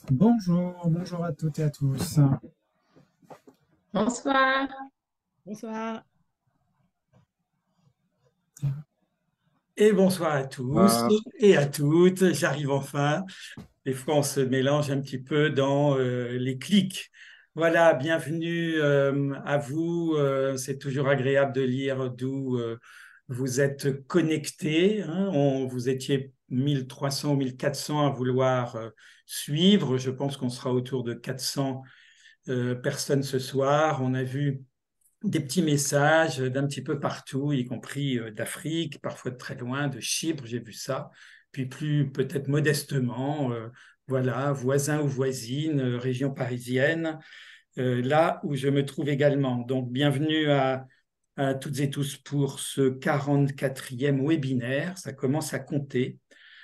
Bonjour, bonjour à toutes et à tous. Bonsoir. Bonsoir. Et bonsoir à tous Bonsoir. et à toutes. J'arrive enfin. Des fois, on se mélange un petit peu dans les clics. Voilà, bienvenue à vous. C'est toujours agréable de lire d'où vous êtes connectés, hein. Vous étiez 1300 ou 1400 à vouloir suivre. Je pense qu'on sera autour de 400 personnes ce soir. On a vu des petits messages d'un petit peu partout, y compris d'Afrique, parfois de très loin, de Chypre, j'ai vu ça. Puis plus peut-être modestement, voilà, voisins ou voisines, région parisienne, là où je me trouve également. Donc bienvenue à toutes et tous pour ce 44e webinaire. Ça commence à compter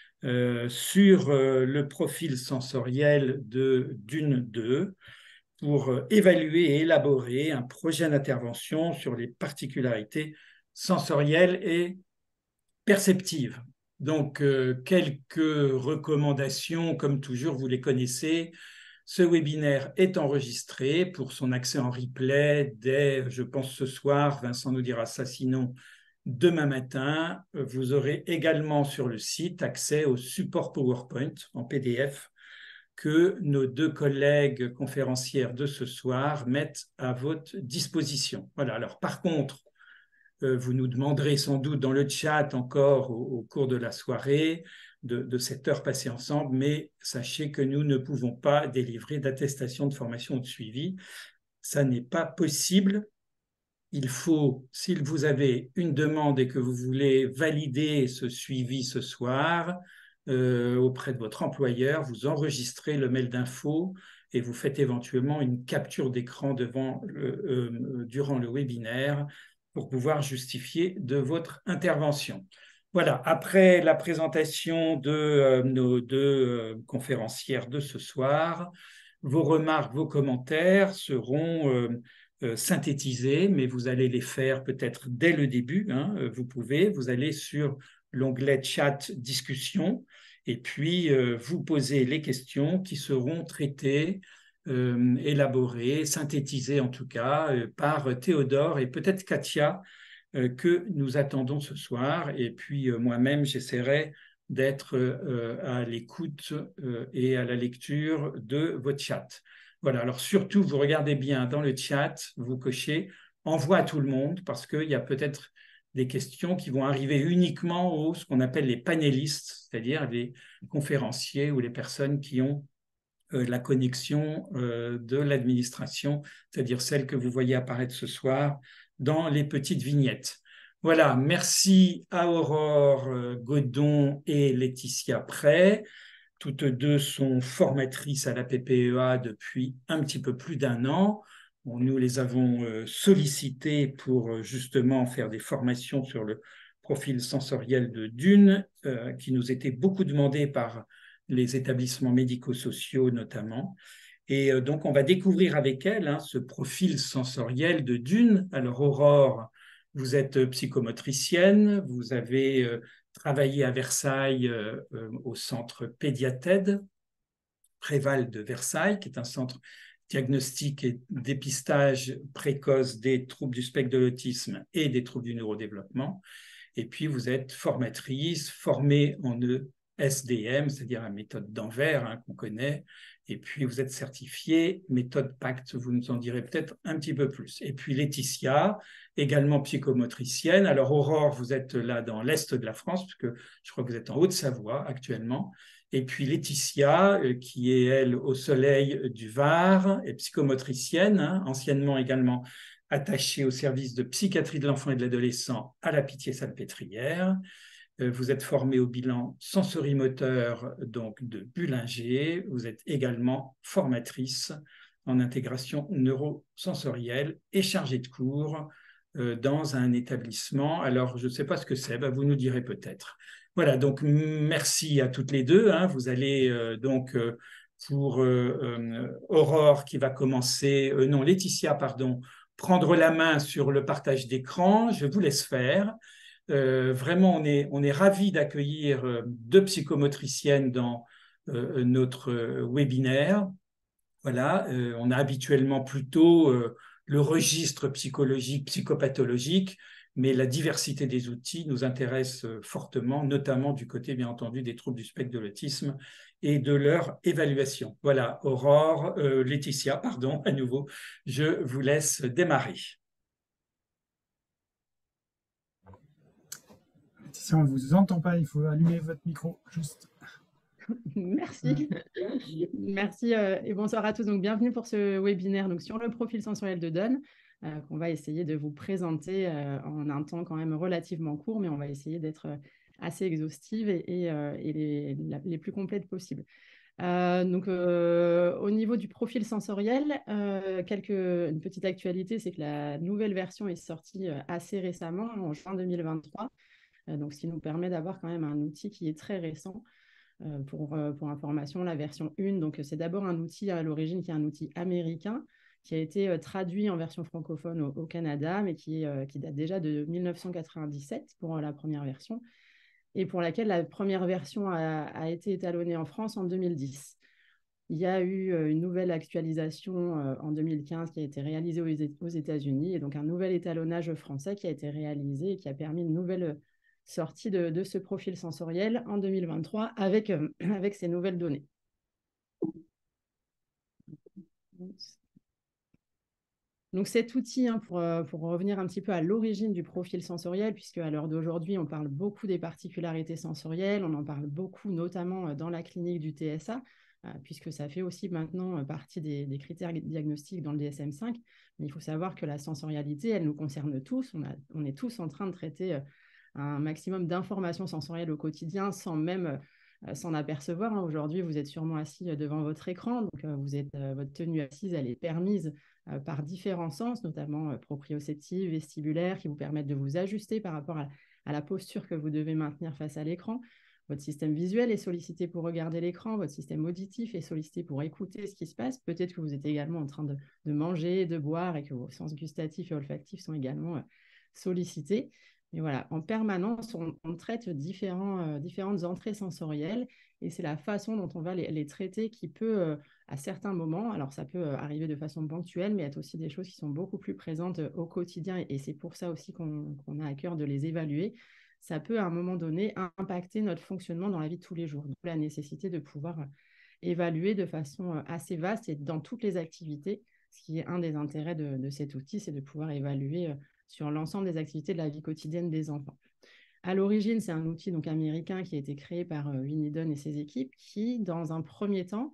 sur le profil sensoriel de Dune 2 pour évaluer et élaborer un projet d'intervention sur les particularités sensorielles et perceptives. Donc, quelques recommandations, comme toujours, vous les connaissez. Ce webinaire est enregistré pour son accès en replay dès, je pense, ce soir. Vincent nous dira ça, sinon demain matin. Vous aurez également sur le site accès au support PowerPoint en PDF que nos deux collègues conférencières de ce soir mettent à votre disposition. Voilà. Alors, par contre, vous nous demanderez sans doute dans le chat encore au cours de la soirée de cette heure passée ensemble, mais sachez que nous ne pouvons pas délivrer d'attestation de formation ou de suivi. Ça n'est pas possible. Il faut, si vous avez une demande et que vous voulez valider ce suivi ce soir, auprès de votre employeur, vous enregistrez le mail d'info et vous faites éventuellement une capture d'écran durant le webinaire pour pouvoir justifier de votre intervention. Voilà, après la présentation de nos deux conférencières de ce soir, vos remarques, vos commentaires seront synthétisés, mais vous allez les faire peut-être dès le début, hein, vous allez sur l'onglet chat discussion et puis vous posez les questions qui seront traitées, élaborées, synthétisées en tout cas par Théodore et peut-être Katia que nous attendons ce soir. Et puis moi-même, j'essaierai d'être à l'écoute et à la lecture de votre chat. Voilà, alors surtout, vous regardez bien dans le chat, vous cochez envoie à tout le monde parce qu'il y a peut-être des questions qui vont arriver uniquement aux ce qu'on appelle les panélistes, c'est-à-dire les conférenciers ou les personnes qui ont la connexion de l'administration, c'est-à-dire celle que vous voyez apparaître ce soir dans les petites vignettes. Voilà, merci à Aurore Godon et Laetitia Prey. Toutes deux sont formatrices à la PPEA depuis un petit peu plus d'un an. Bon, nous les avons sollicitées pour justement faire des formations sur le profil sensoriel de Dune, qui nous était beaucoup demandé par les établissements médico-sociaux notamment. Et donc, on va découvrir avec elle hein, ce profil sensoriel de Dune. Alors, Aurore, vous êtes psychomotricienne, vous avez travaillé à Versailles au centre Pédiated, Préval de Versailles, qui est un centre diagnostic et dépistage précoce des troubles du spectre de l'autisme et des troubles du neurodéveloppement. Et puis, vous êtes formatrice, formée en ESDM, c'est-à-dire la méthode d'Anvers hein, qu'on connaît. Et puis, vous êtes certifiée méthode PACT, vous nous en direz peut-être un petit peu plus. Et puis, Laetitia, également psychomotricienne. Alors, Aurore, vous êtes là dans l'Est de la France, puisque je crois que vous êtes en Haute-Savoie actuellement. Et puis Laetitia, qui est, elle, au Soleil du Var, est psychomotricienne, hein, anciennement également attachée au service de psychiatrie de l'enfant et de l'adolescent à la Pitié-Salpêtrière. Vous êtes formée au bilan sensorimoteur donc de Bullinger. Vous êtes également formatrice en intégration neurosensorielle et chargée de cours dans un établissement. Alors, je ne sais pas ce que c'est, vous nous direz peut-être. Voilà, donc merci à toutes les deux. Hein. Vous allez donc pour Aurore qui va commencer, non, Laetitia, pardon, prendre la main sur le partage d'écran. Je vous laisse faire. Vraiment, on est ravis d'accueillir deux psychomotriciennes dans notre webinaire. Voilà, on a habituellement plutôt le registre psychologique, psychopathologique, mais la diversité des outils nous intéresse fortement, notamment du côté, bien entendu, des troubles du spectre de l'autisme et de leur évaluation. Voilà, Aurore, Laetitia, pardon, à nouveau, je vous laisse démarrer. Si on ne vous entend pas, il faut allumer votre micro, juste. Merci. Merci et bonsoir à tous. Donc, bienvenue pour ce webinaire donc, sur le profil sensoriel de Don, qu'on va essayer de vous présenter en un temps quand même relativement court, mais on va essayer d'être assez exhaustive et les plus complètes possibles. Au niveau du profil sensoriel, une petite actualité, c'est que la nouvelle version est sortie assez récemment, en juin 2023, donc ce qui nous permet d'avoir quand même un outil qui est très récent. Pour information, la version 1, donc c'est d'abord un outil à l'origine qui est un outil américain qui a été traduit en version francophone au Canada, mais qui date déjà de 1997 pour la première version, et pour laquelle la première version a été étalonnée en France en 2010. Il y a eu une nouvelle actualisation en 2015 qui a été réalisée aux États-Unis, et donc un nouvel étalonnage français qui a été réalisé et qui a permis une nouvelle sortie de ce profil sensoriel en 2023 avec ces nouvelles données. Donc cet outil, pour revenir un petit peu à l'origine du profil sensoriel, puisque à l'heure d'aujourd'hui, on parle beaucoup des particularités sensorielles, on en parle beaucoup notamment dans la clinique du TSA, puisque ça fait aussi maintenant partie des critères diagnostiques dans le DSM-5. Mais il faut savoir que la sensorialité, elle nous concerne tous. On est tous en train de traiter un maximum d'informations sensorielles au quotidien sans même s'en apercevoir. Aujourd'hui, vous êtes sûrement assis devant votre écran, donc votre tenue assise, elle est permise par différents sens, notamment proprioceptifs, vestibulaires, qui vous permettent de vous ajuster par rapport à la posture que vous devez maintenir face à l'écran. Votre système visuel est sollicité pour regarder l'écran, votre système auditif est sollicité pour écouter ce qui se passe. Peut-être que vous êtes également en train de manger, de boire et que vos sens gustatifs et olfactifs sont également sollicités. Mais voilà, en permanence, on traite différentes entrées sensorielles et c'est la façon dont on va les traiter qui peut, à certains moments, alors ça peut arriver de façon ponctuelle, mais être aussi des choses qui sont beaucoup plus présentes au quotidien et c'est pour ça aussi qu'on a à cœur de les évaluer. Ça peut à un moment donné impacter notre fonctionnement dans la vie de tous les jours. Donc la nécessité de pouvoir évaluer de façon assez vaste et dans toutes les activités, ce qui est un des intérêts de cet outil, c'est de pouvoir évaluer sur l'ensemble des activités de la vie quotidienne des enfants. À l'origine, c'est un outil donc américain qui a été créé par Winnie Dunn et ses équipes qui, dans un premier temps,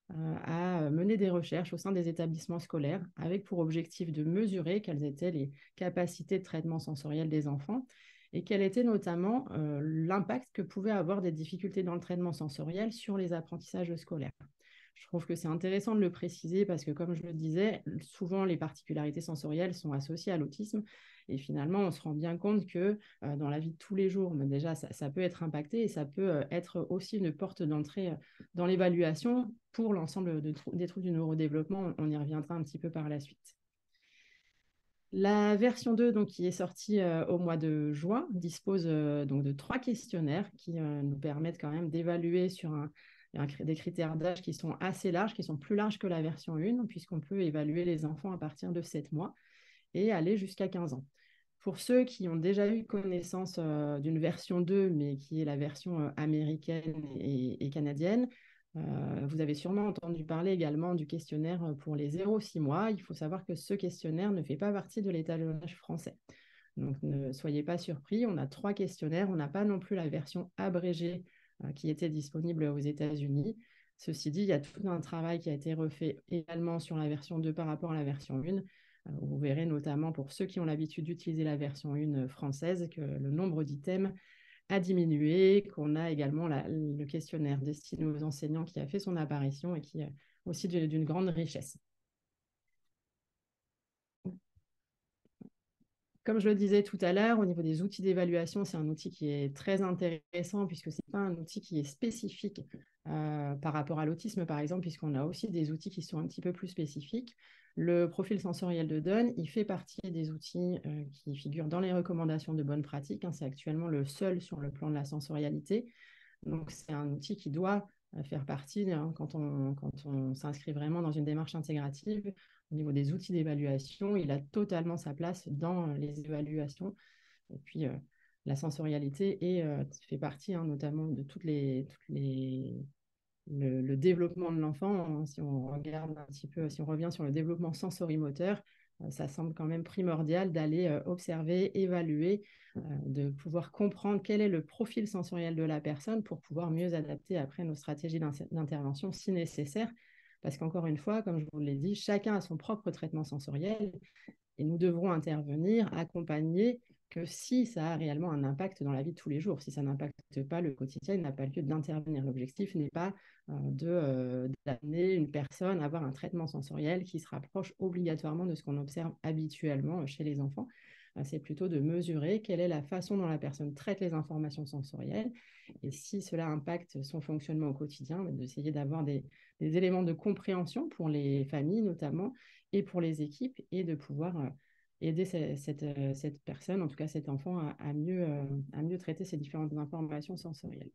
a mené des recherches au sein des établissements scolaires avec pour objectif de mesurer quelles étaient les capacités de traitement sensoriel des enfants et quel était notamment l'impact que pouvaient avoir des difficultés dans le traitement sensoriel sur les apprentissages scolaires. Je trouve que c'est intéressant de le préciser parce que, comme je le disais, souvent les particularités sensorielles sont associées à l'autisme et finalement, on se rend bien compte que dans la vie de tous les jours, mais déjà, ça peut être impacté et ça peut être aussi une porte d'entrée dans l'évaluation pour l'ensemble des troubles du neurodéveloppement. On y reviendra un petit peu par la suite. La version 2, donc, qui est sortie au mois de juin, dispose donc de 3 questionnaires qui nous permettent quand même d'évaluer sur des critères d'âge qui sont assez larges, qui sont plus larges que la version 1, puisqu'on peut évaluer les enfants à partir de 7 mois et aller jusqu'à 15 ans. Pour ceux qui ont déjà eu connaissance d'une version 2, mais qui est la version américaine et canadienne, vous avez sûrement entendu parler également du questionnaire pour les 0-6 mois. Il faut savoir que ce questionnaire ne fait pas partie de l'étalonnage français. Donc ne soyez pas surpris, on a 3 questionnaires, on n'a pas non plus la version abrégée qui était disponible aux États-Unis. Ceci dit, il y a tout un travail qui a été refait également sur la version 2 par rapport à la version 1. Vous verrez notamment pour ceux qui ont l'habitude d'utiliser la version 1 française que le nombre d'items a diminué, qu'on a également le questionnaire destiné aux enseignants qui a fait son apparition et qui est aussi d'une grande richesse. Comme je le disais tout à l'heure, au niveau des outils d'évaluation, c'est un outil qui est très intéressant puisque ce n'est pas un outil qui est spécifique par rapport à l'autisme, par exemple, puisqu'on a aussi des outils qui sont un petit peu plus spécifiques. Le profil sensoriel de Dunn, il fait partie des outils qui figurent dans les recommandations de bonne pratique. C'est actuellement le seul sur le plan de la sensorialité. Donc, c'est un outil qui doit faire partie, hein, quand on s'inscrit vraiment dans une démarche intégrative. Au niveau des outils d'évaluation, il a totalement sa place dans les évaluations. Et puis, la sensorialité fait partie, hein, notamment de le développement de l'enfant. Hein. Si on regarde un petit peu, si on revient sur le développement sensorimoteur, ça semble quand même primordial d'aller observer, évaluer, de pouvoir comprendre quel est le profil sensoriel de la personne pour pouvoir mieux adapter après nos stratégies d'intervention si nécessaire. Parce qu'encore une fois, comme je vous l'ai dit, chacun a son propre traitement sensoriel et nous devrons intervenir, accompagner, que si ça a réellement un impact dans la vie de tous les jours. Si ça n'impacte pas le quotidien, il n'a pas lieu d'intervenir. L'objectif n'est pas d'amener une personne à avoir un traitement sensoriel qui se rapproche obligatoirement de ce qu'on observe habituellement chez les enfants. C'est plutôt de mesurer quelle est la façon dont la personne traite les informations sensorielles et si cela impacte son fonctionnement au quotidien, d'essayer d'avoir des éléments de compréhension pour les familles notamment et pour les équipes et de pouvoir aider cette personne, en tout cas cet enfant, à mieux traiter ces différentes informations sensorielles.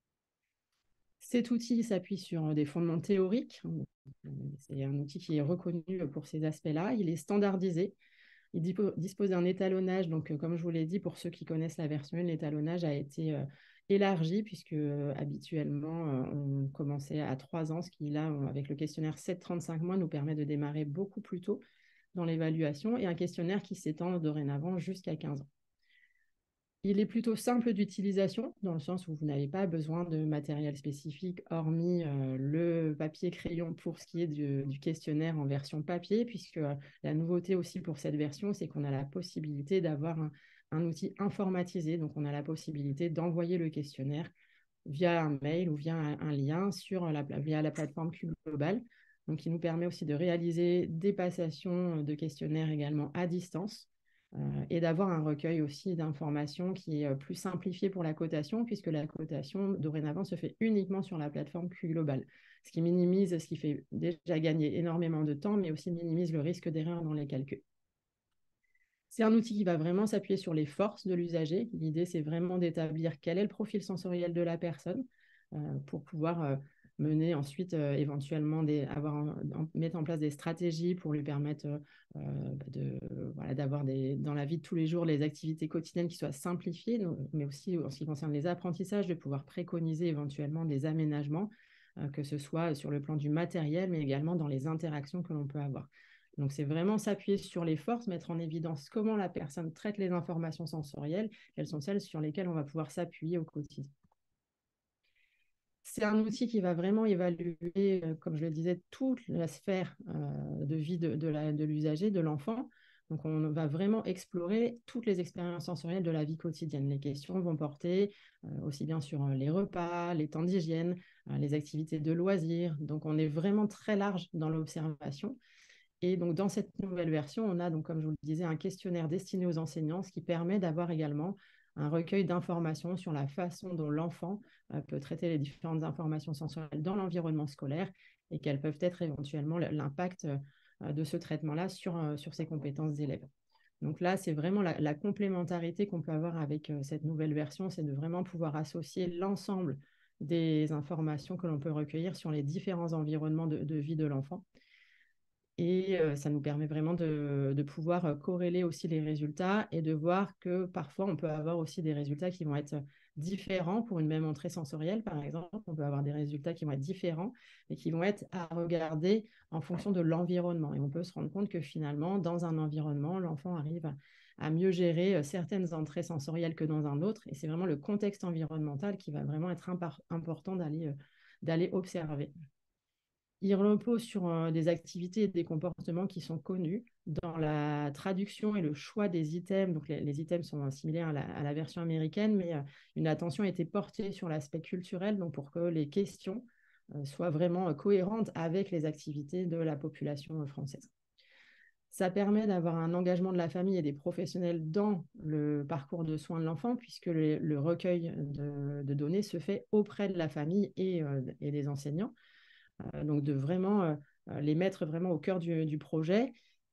Cet outil s'appuie sur des fondements théoriques. C'est un outil qui est reconnu pour ces aspects-là. Il est standardisé. Il dispose d'un étalonnage. Donc, comme je vous l'ai dit, pour ceux qui connaissent la version 1, l'étalonnage a été élargi puisque habituellement, on commençait à 3 ans, ce qui, là, avec le questionnaire 7-35 mois, nous permet de démarrer beaucoup plus tôt dans l'évaluation et un questionnaire qui s'étend dorénavant jusqu'à 15 ans. Il est plutôt simple d'utilisation, dans le sens où vous n'avez pas besoin de matériel spécifique, hormis le papier-crayon pour ce qui est du questionnaire en version papier, puisque la nouveauté aussi pour cette version, c'est qu'on a la possibilité d'avoir un outil informatisé. Donc, on a la possibilité d'envoyer le questionnaire via un mail ou via un lien via la plateforme QGlobal, donc qui nous permet aussi de réaliser des passations de questionnaires également à distance. Et d'avoir un recueil aussi d'informations qui est plus simplifié pour la cotation, puisque la cotation, dorénavant, se fait uniquement sur la plateforme QGlobal, ce qui fait déjà gagner énormément de temps, mais aussi minimise le risque d'erreur dans les calculs. C'est un outil qui va vraiment s'appuyer sur les forces de l'usager. L'idée, c'est vraiment d'établir quel est le profil sensoriel de la personne pour pouvoir mener ensuite éventuellement mettre en place des stratégies pour lui permettre d'avoir dans la vie de tous les jours les activités quotidiennes qui soient simplifiées, mais aussi en ce qui concerne les apprentissages, de pouvoir préconiser éventuellement des aménagements, que ce soit sur le plan du matériel, mais également dans les interactions que l'on peut avoir. Donc, c'est vraiment s'appuyer sur les forces, mettre en évidence comment la personne traite les informations sensorielles, quelles sont celles sur lesquelles on va pouvoir s'appuyer au quotidien. C'est un outil qui va vraiment évaluer, comme je le disais, toute la sphère de vie de l'usager, de l'enfant. Donc, on va vraiment explorer toutes les expériences sensorielles de la vie quotidienne. Les questions vont porter aussi bien sur les repas, les temps d'hygiène, les activités de loisirs. Donc, on est vraiment très large dans l'observation. Et donc, dans cette nouvelle version, on a, donc, comme je vous le disais, un questionnaire destiné aux enseignants, ce qui permet d'avoir également un recueil d'informations sur la façon dont l'enfant peut traiter les différentes informations sensorielles dans l'environnement scolaire et quels peuvent être éventuellement l'impact de ce traitement-là sur ses compétences d'élèves. Donc là, c'est vraiment la complémentarité qu'on peut avoir avec cette nouvelle version, c'est de vraiment pouvoir associer l'ensemble des informations que l'on peut recueillir sur les différents environnements de vie de l'enfant. Et ça nous permet vraiment de pouvoir corréler aussi les résultats et de voir que parfois, on peut avoir aussi des résultats qui vont être différents pour une même entrée sensorielle, par exemple. On peut avoir des résultats qui vont être différents et qui vont être à regarder en fonction de l'environnement. Et on peut se rendre compte que finalement, dans un environnement, l'enfant arrive à mieux gérer certaines entrées sensorielles que dans un autre. Et c'est vraiment le contexte environnemental qui va vraiment être important d'aller observer. Il repose sur des activités et des comportements qui sont connus dans la traduction et le choix des items. Donc, les items sont similaires à la version américaine, mais une attention a été portée sur l'aspect culturel, donc pour que les questions soient vraiment cohérentes avec les activités de la population française. Ça permet d'avoir un engagement de la famille et des professionnels dans le parcours de soins de l'enfant, puisque le recueil de données se fait auprès de la famille et des enseignants. Donc de vraiment les mettre vraiment au cœur du projet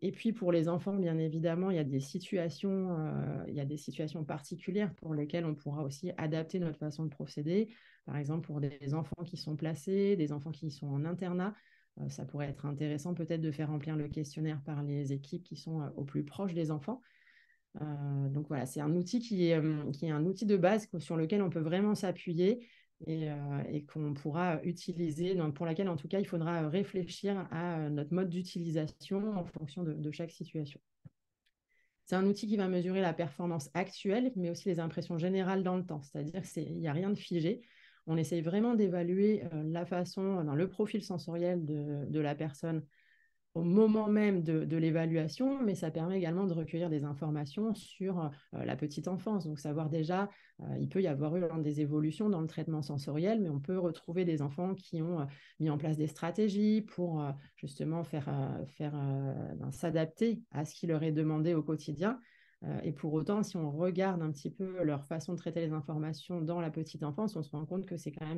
Et puis pour les enfants, bien évidemment, il y a des situations particulières pour lesquelles on pourra aussi adapter notre façon de procéder. Par exemple, pour des enfants qui sont placés, des enfants qui sont en internat, ça pourrait être intéressant peut-être de faire remplir le questionnaire par les équipes qui sont au plus proches des enfants. Donc voilà, c'est un outil qui est un outil de base sur lequel on peut vraiment s'appuyer et qu'on pourra utiliser, pour laquelle en tout cas il faudra réfléchir à notre mode d'utilisation en fonction de chaque situation. C'est un outil qui va mesurer la performance actuelle, mais aussi les impressions générales dans le temps, c'est-à-dire qu'il n'y a rien de figé. On essaye vraiment d'évaluer la façon, dans le profil sensoriel de la personne au moment même de l'évaluation, mais ça permet également de recueillir des informations sur la petite enfance. Donc, savoir déjà, il peut y avoir eu des évolutions dans le traitement sensoriel, mais on peut retrouver des enfants qui ont mis en place des stratégies pour justement s'adapter à ce qui leur est demandé au quotidien. Et pour autant, si on regarde un petit peu leur façon de traiter les informations dans la petite enfance, on se rend compte que c'est quand même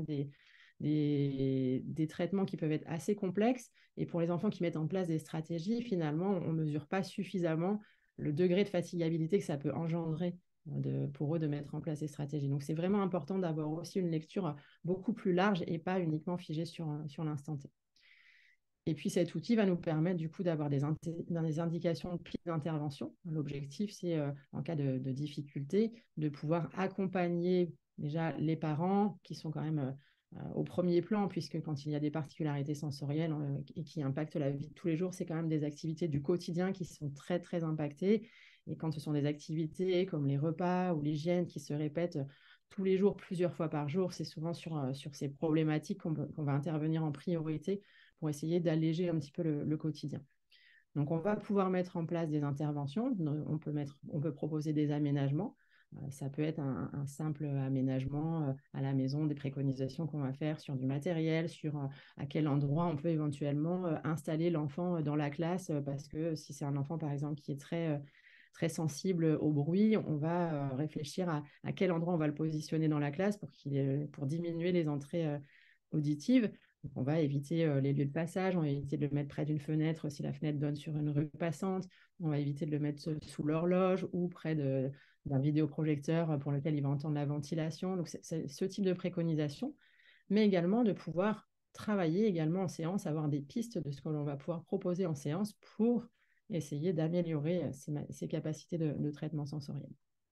des traitements qui peuvent être assez complexes. Et pour les enfants qui mettent en place des stratégies, finalement, on ne mesure pas suffisamment le degré de fatigabilité que ça peut engendrer pour eux de mettre en place ces stratégies. Donc, c'est vraiment important d'avoir aussi une lecture beaucoup plus large et pas uniquement figée sur l'instant T. Et puis, cet outil va nous permettre du coup d'avoir des indications de piste d'intervention. L'objectif, c'est en cas de difficulté, de pouvoir accompagner déjà les parents qui sont quand même au premier plan, puisque quand il y a des particularités sensorielles et qui impactent la vie de tous les jours, c'est quand même des activités du quotidien qui sont très, très impactées. Et quand ce sont des activités comme les repas ou l'hygiène qui se répètent tous les jours, plusieurs fois par jour, c'est souvent sur ces problématiques qu'on va intervenir en priorité pour essayer d'alléger un petit peu le quotidien. Donc, on va pouvoir mettre en place des interventions. On peut proposer des aménagements. Ça peut être un simple aménagement à la maison, des préconisations qu'on va faire sur du matériel, sur à quel endroit on peut éventuellement installer l'enfant dans la classe, parce que si c'est un enfant, par exemple, qui est très sensible au bruit, on va réfléchir à quel endroit on va le positionner dans la classe pour diminuer les entrées auditives. Donc, on va éviter les lieux de passage, on va éviter de le mettre près d'une fenêtre si la fenêtre donne sur une rue passante, on va éviter de le mettre sous l'horloge ou près d'un vidéoprojecteur pour lequel il va entendre la ventilation. Donc, c'est ce type de préconisation, mais également de pouvoir travailler également en séance, avoir des pistes de ce que l'on va pouvoir proposer en séance pour essayer d'améliorer ses capacités de traitement sensoriel.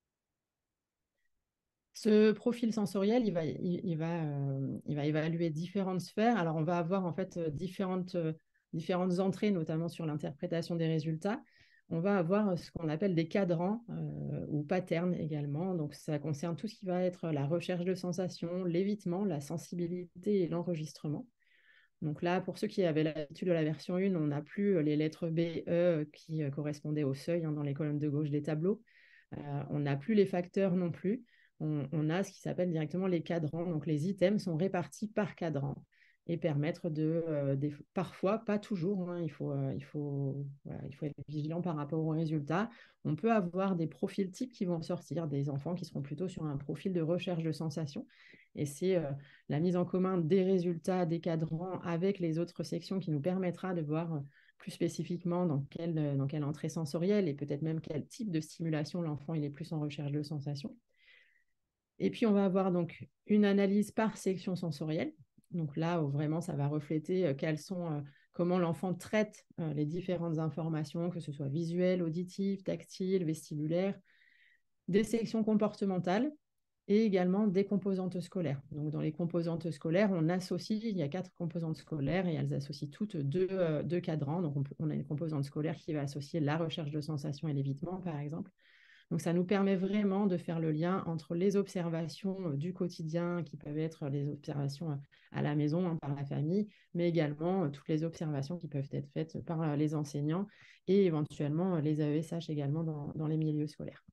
Ce profil sensoriel, il va évaluer différentes sphères. Alors, on va avoir en fait différentes entrées, notamment sur l'interprétation des résultats. On va avoir ce qu'on appelle des cadrans ou patterns également. Donc, ça concerne tout ce qui va être la recherche de sensations, l'évitement, la sensibilité et l'enregistrement. Donc là, pour ceux qui avaient l'habitude de la version 1, on n'a plus les lettres B, E qui correspondaient au seuil dans les colonnes de gauche des tableaux. On n'a plus les facteurs non plus. On a ce qui s'appelle directement les cadrans. Donc, les items sont répartis par cadran et permettre parfois, pas toujours, il faut être vigilant par rapport aux résultats. On peut avoir des profils types qui vont sortir, des enfants qui seront plutôt sur un profil de recherche de sensations. Et c'est la mise en commun des résultats des cadrans avec les autres sections qui nous permettra de voir plus spécifiquement dans quelle entrée sensorielle et peut-être même quel type de stimulation l'enfant il est plus en recherche de sensations. Et puis, on va avoir donc une analyse par section sensorielle. Donc là, où vraiment, ça va refléter comment l'enfant traite les différentes informations, que ce soit visuelles, auditives, tactiles, vestibulaires, des sections comportementales et également des composantes scolaires. Donc, dans les composantes scolaires, il y a 4 composantes scolaires et elles associent toutes deux cadrans. Donc, on a une composante scolaire qui va associer la recherche de sensations et l'évitement, par exemple. Donc, ça nous permet vraiment de faire le lien entre les observations du quotidien, qui peuvent être les observations à la maison par la famille, mais également toutes les observations qui peuvent être faites par les enseignants et éventuellement les AESH également dans les milieux scolaires.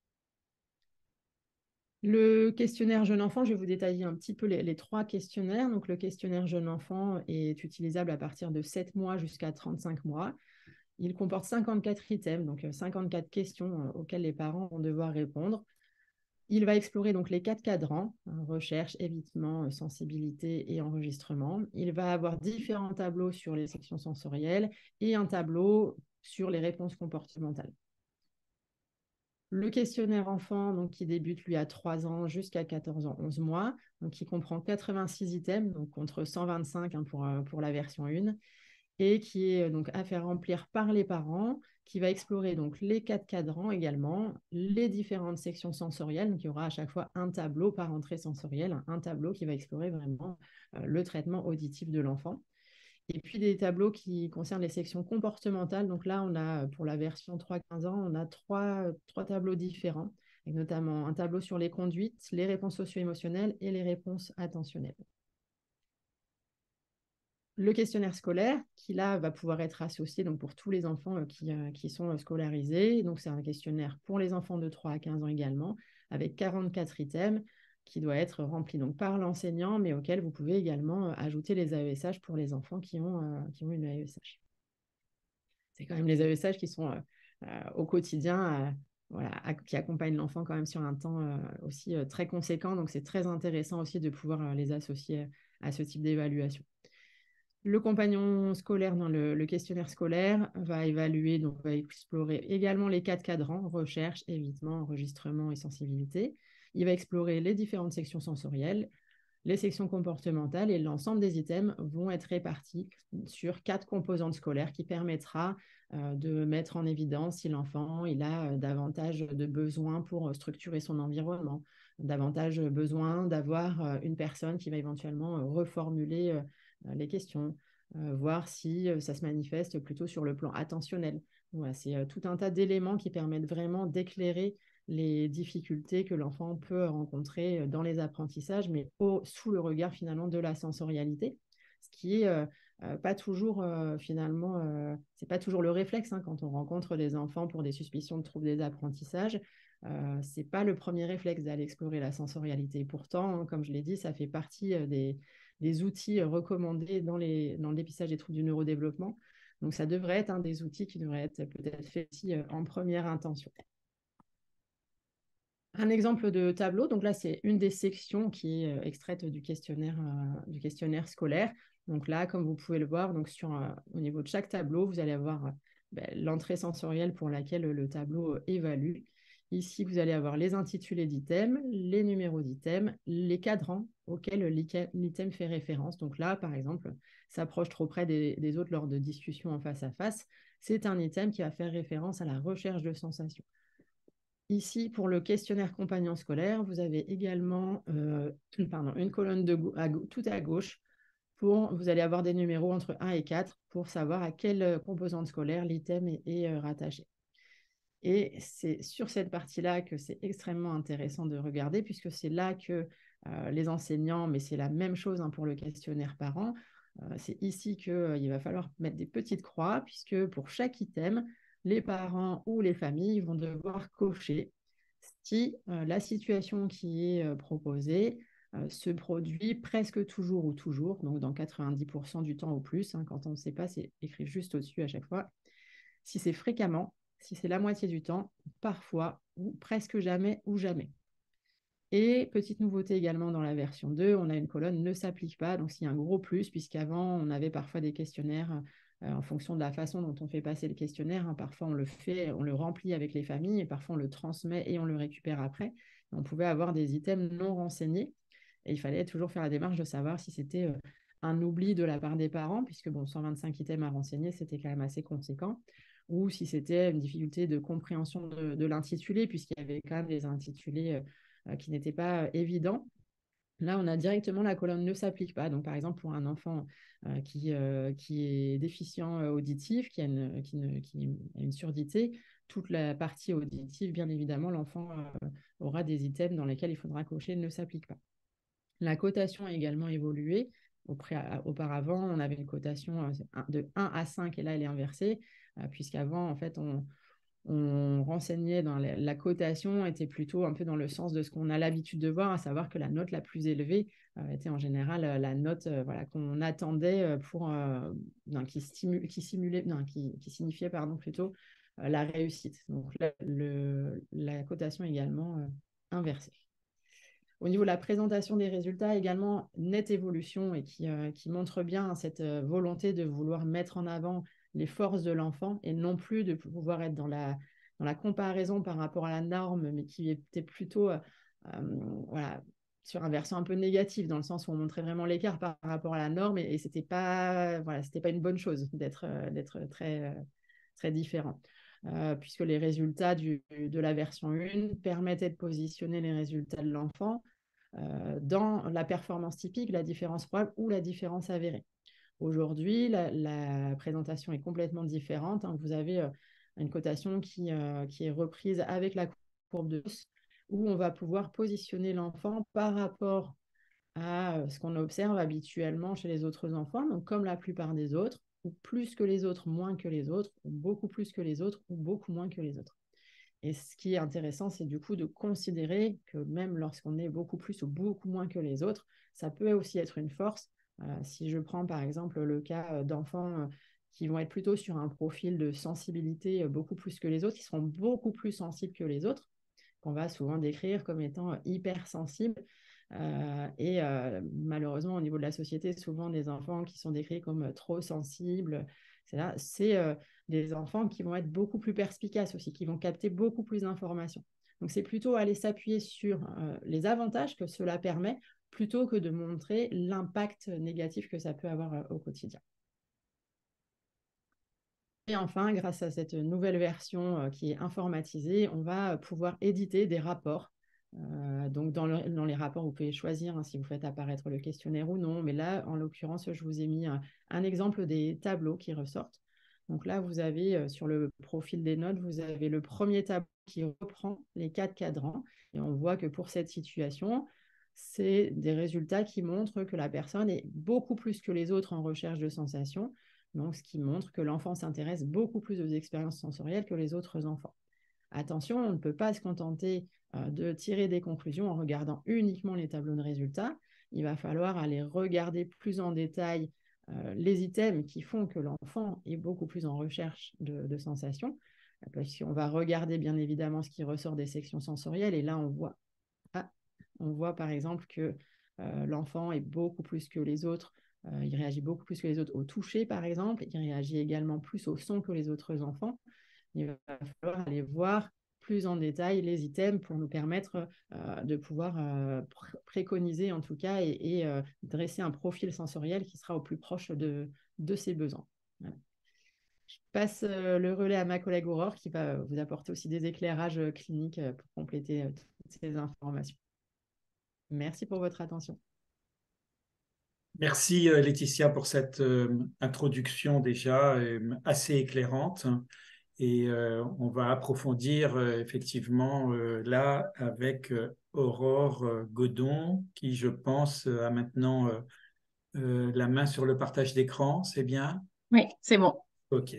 Le questionnaire jeune enfant, je vais vous détailler un petit peu les 3 questionnaires. Donc, le questionnaire jeune enfant est utilisable à partir de 7 mois jusqu'à 35 mois. Il comporte 54 items, donc 54 questions auxquelles les parents vont devoir répondre. Il va explorer donc les 4 cadrans, recherche, évitement, sensibilité et enregistrement. Il va avoir différents tableaux sur les sections sensorielles et un tableau sur les réponses comportementales. Le questionnaire enfant, donc, qui débute lui à 3 ans jusqu'à 14 ans, 11 mois, donc qui comprend 86 items, donc contre 125 pour la version 1, et qui est donc à faire remplir par les parents, qui va explorer donc les 4 cadrans également, les différentes sections sensorielles. Donc il y aura à chaque fois un tableau par entrée sensorielle, un tableau qui va explorer vraiment le traitement auditif de l'enfant. Et puis des tableaux qui concernent les sections comportementales. Donc là, on a pour la version 3-15 ans, on a trois tableaux différents, avec notamment un tableau sur les conduites, les réponses socio-émotionnelles et les réponses attentionnelles. Le questionnaire scolaire, qui là va pouvoir être associé donc, pour tous les enfants qui sont scolarisés. Donc c'est un questionnaire pour les enfants de 3 à 15 ans également, avec 44 items qui doit être rempli donc, par l'enseignant, mais auquel vous pouvez également ajouter les AESH pour les enfants qui ont une AESH. C'est quand même les AESH qui sont au quotidien, qui accompagnent l'enfant quand même sur un temps aussi très conséquent. Donc c'est très intéressant aussi de pouvoir les associer à ce type d'évaluation. Le compagnon scolaire dans le questionnaire scolaire va évaluer, donc va explorer également les 4 cadrans, recherche, évitement, enregistrement et sensibilité. Il va explorer les différentes sections sensorielles, les sections comportementales et l'ensemble des items vont être répartis sur 4 composantes scolaires qui permettra de mettre en évidence si l'enfant il a davantage de besoins pour structurer son environnement, davantage besoin d'avoir une personne qui va éventuellement reformuler les questions, voir si ça se manifeste plutôt sur le plan attentionnel. Voilà, c'est tout un tas d'éléments qui permettent vraiment d'éclairer les difficultés que l'enfant peut rencontrer dans les apprentissages, mais sous le regard finalement de la sensorialité, ce qui est pas toujours finalement, c'est pas toujours le réflexe quand on rencontre des enfants pour des suspicions de troubles des apprentissages. C'est pas le premier réflexe d'aller explorer la sensorialité. Pourtant, comme je l'ai dit, ça fait partie des outils recommandés dans le dépistage des troubles du neurodéveloppement. Donc, ça devrait être un des outils qui devrait être peut-être fait aussi en première intention. Un exemple de tableau, donc là, c'est une des sections qui est extraite du questionnaire scolaire. Donc là, comme vous pouvez le voir, donc au niveau de chaque tableau, vous allez avoir l'entrée sensorielle pour laquelle le tableau évalue. Ici, vous allez avoir les intitulés d'items, les numéros d'items, les cadrans auxquels l'item fait référence. Donc là, par exemple, s'approche trop près des autres lors de discussions en face à face. C'est un item qui va faire référence à la recherche de sensations. Ici, pour le questionnaire compagnon scolaire, vous avez également une colonne tout à gauche. Vous allez avoir des numéros entre 1 et 4 pour savoir à quelle composante scolaire l'item est rattaché. Et c'est sur cette partie-là que c'est extrêmement intéressant de regarder, puisque c'est là que les enseignants, mais c'est la même chose pour le questionnaire parent, c'est ici qu'il va falloir mettre des petites croix, puisque pour chaque item, les parents ou les familles vont devoir cocher si la situation qui est proposée se produit presque toujours ou toujours, donc dans 90% du temps ou plus. Quand on ne sait pas, c'est écrit juste au-dessus à chaque fois. Si c'est fréquemment, si c'est la moitié du temps, parfois, ou presque jamais ou jamais. Et petite nouveauté également dans la version 2, on a une colonne ne s'applique pas, donc c'est un gros plus, puisqu'avant, on avait parfois des questionnaires en fonction de la façon dont on fait passer le questionnaire. Parfois, on le remplit avec les familles, et parfois, on le transmet et on le récupère après. On pouvait avoir des items non renseignés, et il fallait toujours faire la démarche de savoir si c'était un oubli de la part des parents, puisque 125 items à renseigner, c'était quand même assez conséquent, ou si c'était une difficulté de compréhension de l'intitulé, puisqu'il y avait quand même des intitulés qui n'était pas évident. Là, on a directement la colonne ne s'applique pas. Donc, par exemple, pour un enfant qui est déficient auditif, qui a une surdité, toute la partie auditive, bien évidemment, l'enfant aura des items dans lesquels il faudra cocher ne s'applique pas. La cotation a également évolué. Auparavant, on avait une cotation de 1 à 5 et là, elle est inversée, puisqu'avant, en fait, on renseignait dans la cotation était plutôt un peu dans le sens de ce qu'on a l'habitude de voir, à savoir que la note la plus élevée était en général la note qu'on attendait qui signifiait plutôt la réussite. Donc là, la cotation est également inversée. Au niveau de la présentation des résultats, également nette évolution et qui montre bien cette volonté de vouloir mettre en avant les forces de l'enfant et non plus de pouvoir être dans la comparaison par rapport à la norme, mais qui était plutôt voilà, sur un versant un peu négatif, dans le sens où on montrait vraiment l'écart par rapport à la norme et c'était pas, voilà, c'était pas une bonne chose d'être très, très différent. Puisque les résultats de la version 1 permettaient de positionner les résultats de l'enfant dans la performance typique, la différence probable ou la différence avérée. Aujourd'hui, la présentation est complètement différente, hein. Vous avez une cotation qui est reprise avec la courbe de Gauss, où on va pouvoir positionner l'enfant par rapport à ce qu'on observe habituellement chez les autres enfants, donc comme la plupart des autres, ou plus que les autres, moins que les autres, ou beaucoup plus que les autres, ou beaucoup moins que les autres. Et ce qui est intéressant, c'est du coup de considérer que même lorsqu'on est beaucoup plus ou beaucoup moins que les autres, ça peut aussi être une force. Si je prends par exemple le cas d'enfants qui vont être plutôt sur un profil de sensibilité beaucoup plus que les autres, qui seront beaucoup plus sensibles que les autres, qu'on va souvent décrire comme étant hypersensibles. Malheureusement, au niveau de la société, souvent des enfants qui sont décrits comme trop sensibles, c'est des enfants qui vont être beaucoup plus perspicaces aussi, qui vont capter beaucoup plus d'informations. Donc, c'est plutôt aller s'appuyer sur les avantages que cela permet, plutôt que de montrer l'impact négatif que ça peut avoir au quotidien. Et enfin, grâce à cette nouvelle version qui est informatisée, on va pouvoir éditer des rapports. Donc, dans les rapports, vous pouvez choisir si vous faites apparaître le questionnaire ou non. Mais là, en l'occurrence, je vous ai mis un exemple des tableaux qui ressortent. Donc là, vous avez sur le profil des notes, vous avez le premier tableau qui reprend les 4 cadrans. Et on voit que pour cette situation, c'est des résultats qui montrent que la personne est beaucoup plus que les autres en recherche de sensations. Donc, ce qui montre que l'enfant s'intéresse beaucoup plus aux expériences sensorielles que les autres enfants. Attention, on ne peut pas se contenter de tirer des conclusions en regardant uniquement les tableaux de résultats. Il va falloir aller regarder plus en détail les items qui font que l'enfant est beaucoup plus en recherche de sensations. Parce qu'on va regarder bien évidemment ce qui ressort des sections sensorielles. Et là, on voit par exemple que l'enfant est beaucoup plus que les autres. Il réagit beaucoup plus que les autres au toucher, par exemple. Il réagit également plus au son que les autres enfants. Il va falloir aller voir plus en détail les items pour nous permettre de pouvoir préconiser en tout cas et dresser un profil sensoriel qui sera au plus proche de ses besoins. Voilà. Je passe le relais à ma collègue Aurore qui va vous apporter aussi des éclairages cliniques pour compléter toutes ces informations. Merci pour votre attention. Merci Laetitia pour cette introduction déjà assez éclairante. Et on va approfondir effectivement là avec Aurore Godon, qui je pense a maintenant la main sur le partage d'écran. C'est bien? Oui, c'est bon. OK.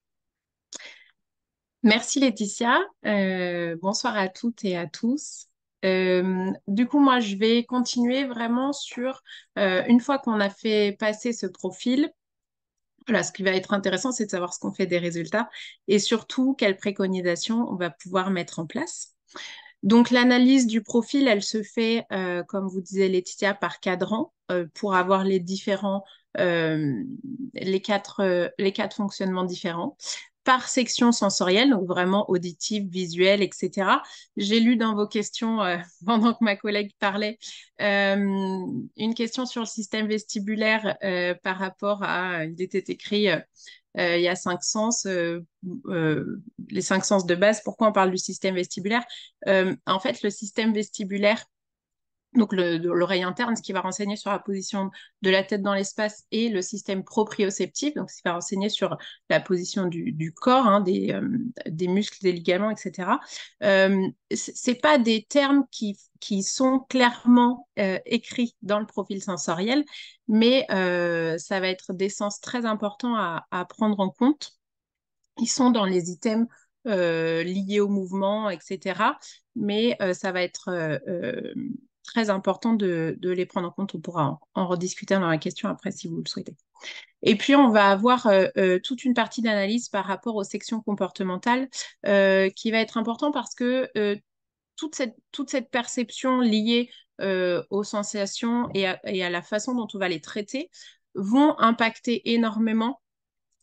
Merci Laetitia. Bonsoir à toutes et à tous. Du coup, moi, je vais continuer vraiment sur, une fois qu'on a fait passer ce profil, voilà, ce qui va être intéressant, c'est de savoir ce qu'on fait des résultats et surtout quelles préconisations on va pouvoir mettre en place. Donc, l'analyse du profil, elle se fait, comme vous disait Laetitia, par cadran pour avoir les différents, les quatre fonctionnements différents, par section sensorielle, donc vraiment auditive, visuelle, etc. J'ai lu dans vos questions, pendant que ma collègue parlait, une question sur le système vestibulaire par rapport à, il était écrit... il y a 5 sens, les 5 sens de base. Pourquoi on parle du système vestibulaire? En fait, le système vestibulaire, donc l'oreille interne, ce qui va renseigner sur la position de la tête dans l'espace, et le système proprioceptif, donc ce qui va renseigner sur la position du corps, hein, des muscles, des ligaments, etc. C'est pas des termes qui sont clairement écrits dans le profil sensoriel, mais ça va être des sens très importants à prendre en compte. Ils sont dans les items liés au mouvement, etc. Mais ça va être très important de les prendre en compte. On pourra en rediscuter dans la question après si vous le souhaitez. Et puis, on va avoir toute une partie d'analyse par rapport aux sections comportementales qui va être important parce que toute cette perception liée aux sensations et à la façon dont on va les traiter vont impacter énormément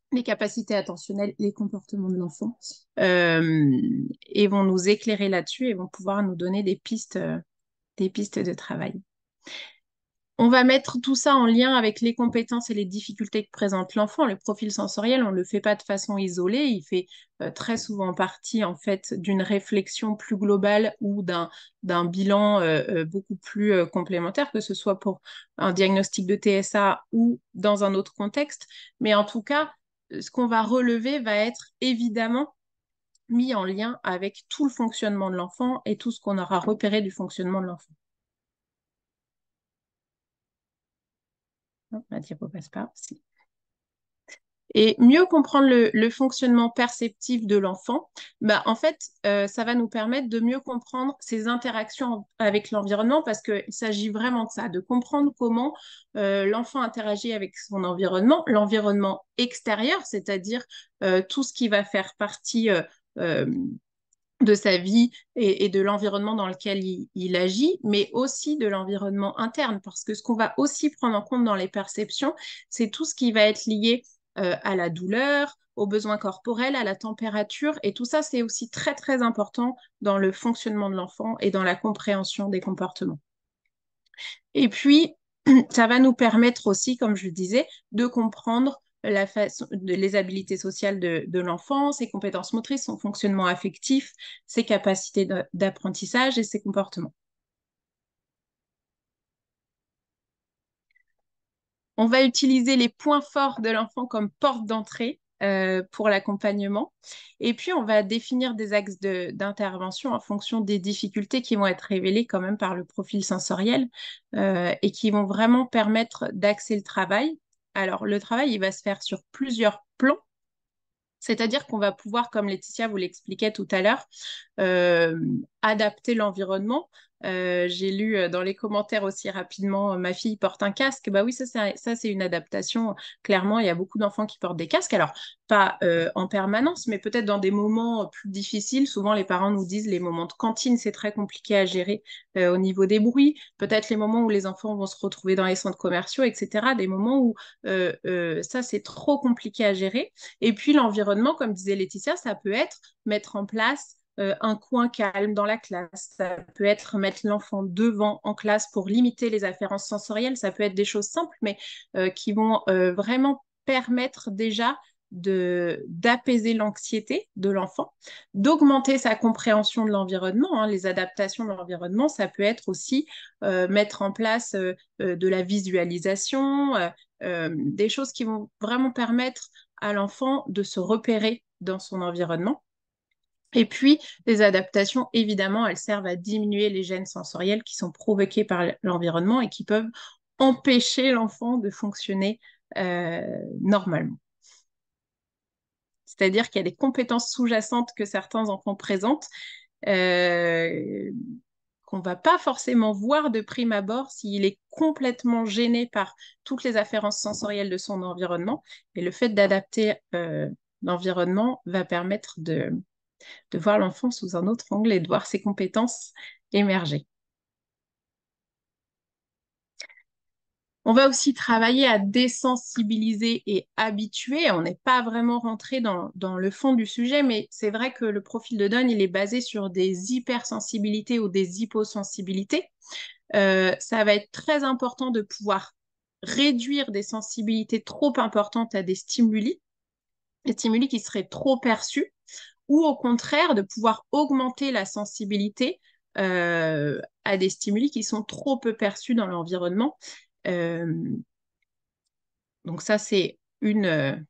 les capacités attentionnelles, les comportements de l'enfant, et vont nous éclairer là-dessus et vont pouvoir nous donner des pistes de travail. On va mettre tout ça en lien avec les compétences et les difficultés que présente l'enfant. Le profil sensoriel, on ne le fait pas de façon isolée, il fait très souvent partie en fait d'une réflexion plus globale ou d'un bilan beaucoup plus complémentaire, que ce soit pour un diagnostic de TSA ou dans un autre contexte. Mais en tout cas, ce qu'on va relever va être évidemment mis en lien avec tout le fonctionnement de l'enfant et tout ce qu'on aura repéré du fonctionnement de l'enfant. Non, la diapo passe pas. Si. Et mieux comprendre le fonctionnement perceptif de l'enfant, bah, en fait, ça va nous permettre de mieux comprendre ses interactions avec l'environnement parce qu'il s'agit vraiment de ça, de comprendre comment l'enfant interagit avec son environnement, l'environnement extérieur, c'est-à-dire tout ce qui va faire partie de sa vie et de l'environnement dans lequel il agit, mais aussi de l'environnement interne, parce que ce qu'on va aussi prendre en compte dans les perceptions, c'est tout ce qui va être lié à la douleur, aux besoins corporels, à la température, et tout ça, c'est aussi très, très important dans le fonctionnement de l'enfant et dans la compréhension des comportements. Et puis, ça va nous permettre aussi, comme je le disais, de comprendre les habilités sociales de l'enfant, ses compétences motrices, son fonctionnement affectif, ses capacités d'apprentissage et ses comportements. On va utiliser les points forts de l'enfant comme porte d'entrée pour l'accompagnement. Et puis, on va définir des axes d'intervention en fonction des difficultés qui vont être révélées quand même par le profil sensoriel et qui vont vraiment permettre d'axer le travail. Alors, le travail, il va se faire sur plusieurs plans. C'est-à-dire qu'on va pouvoir, comme Laetitia vous l'expliquait tout à l'heure, adapter l'environnement. J'ai lu dans les commentaires aussi rapidement, ma fille porte un casque. Bah oui, ça c'est une adaptation. Clairement, il y a beaucoup d'enfants qui portent des casques. Alors, pas en permanence, mais peut-être dans des moments plus difficiles. Souvent, les parents nous disent les moments de cantine, c'est très compliqué à gérer au niveau des bruits. Peut-être les moments où les enfants vont se retrouver dans les centres commerciaux, etc. Des moments où ça, c'est trop compliqué à gérer. Et puis, l'environnement, comme disait Laetitia, ça peut être mettre en place un coin calme dans la classe. Ça peut être mettre l'enfant devant en classe pour limiter les afférences sensorielles. Ça peut être des choses simples, mais qui vont vraiment permettre déjà d'apaiser l'anxiété de l'enfant, d'augmenter sa compréhension de l'environnement. Hein. Les adaptations de l'environnement, ça peut être aussi mettre en place de la visualisation, des choses qui vont vraiment permettre à l'enfant de se repérer dans son environnement. Et puis, les adaptations, évidemment, elles servent à diminuer les gènes sensoriels qui sont provoqués par l'environnement et qui peuvent empêcher l'enfant de fonctionner normalement. C'est-à-dire qu'il y a des compétences sous-jacentes que certains enfants présentent qu'on ne va pas forcément voir de prime abord s'il est complètement gêné par toutes les afférences sensorielles de son environnement. Et le fait d'adapter l'environnement va permettre de voir l'enfant sous un autre angle et de voir ses compétences émerger. On va aussi travailler à désensibiliser et habituer. On n'est pas vraiment rentré dans le fond du sujet, mais c'est vrai que le profil de Dunn, il est basé sur des hypersensibilités ou des hyposensibilités. Ça va être très important de pouvoir réduire des sensibilités trop importantes à des stimuli qui seraient trop perçus, ou au contraire de pouvoir augmenter la sensibilité à des stimuli qui sont trop peu perçus dans l'environnement. Donc ça, c'est une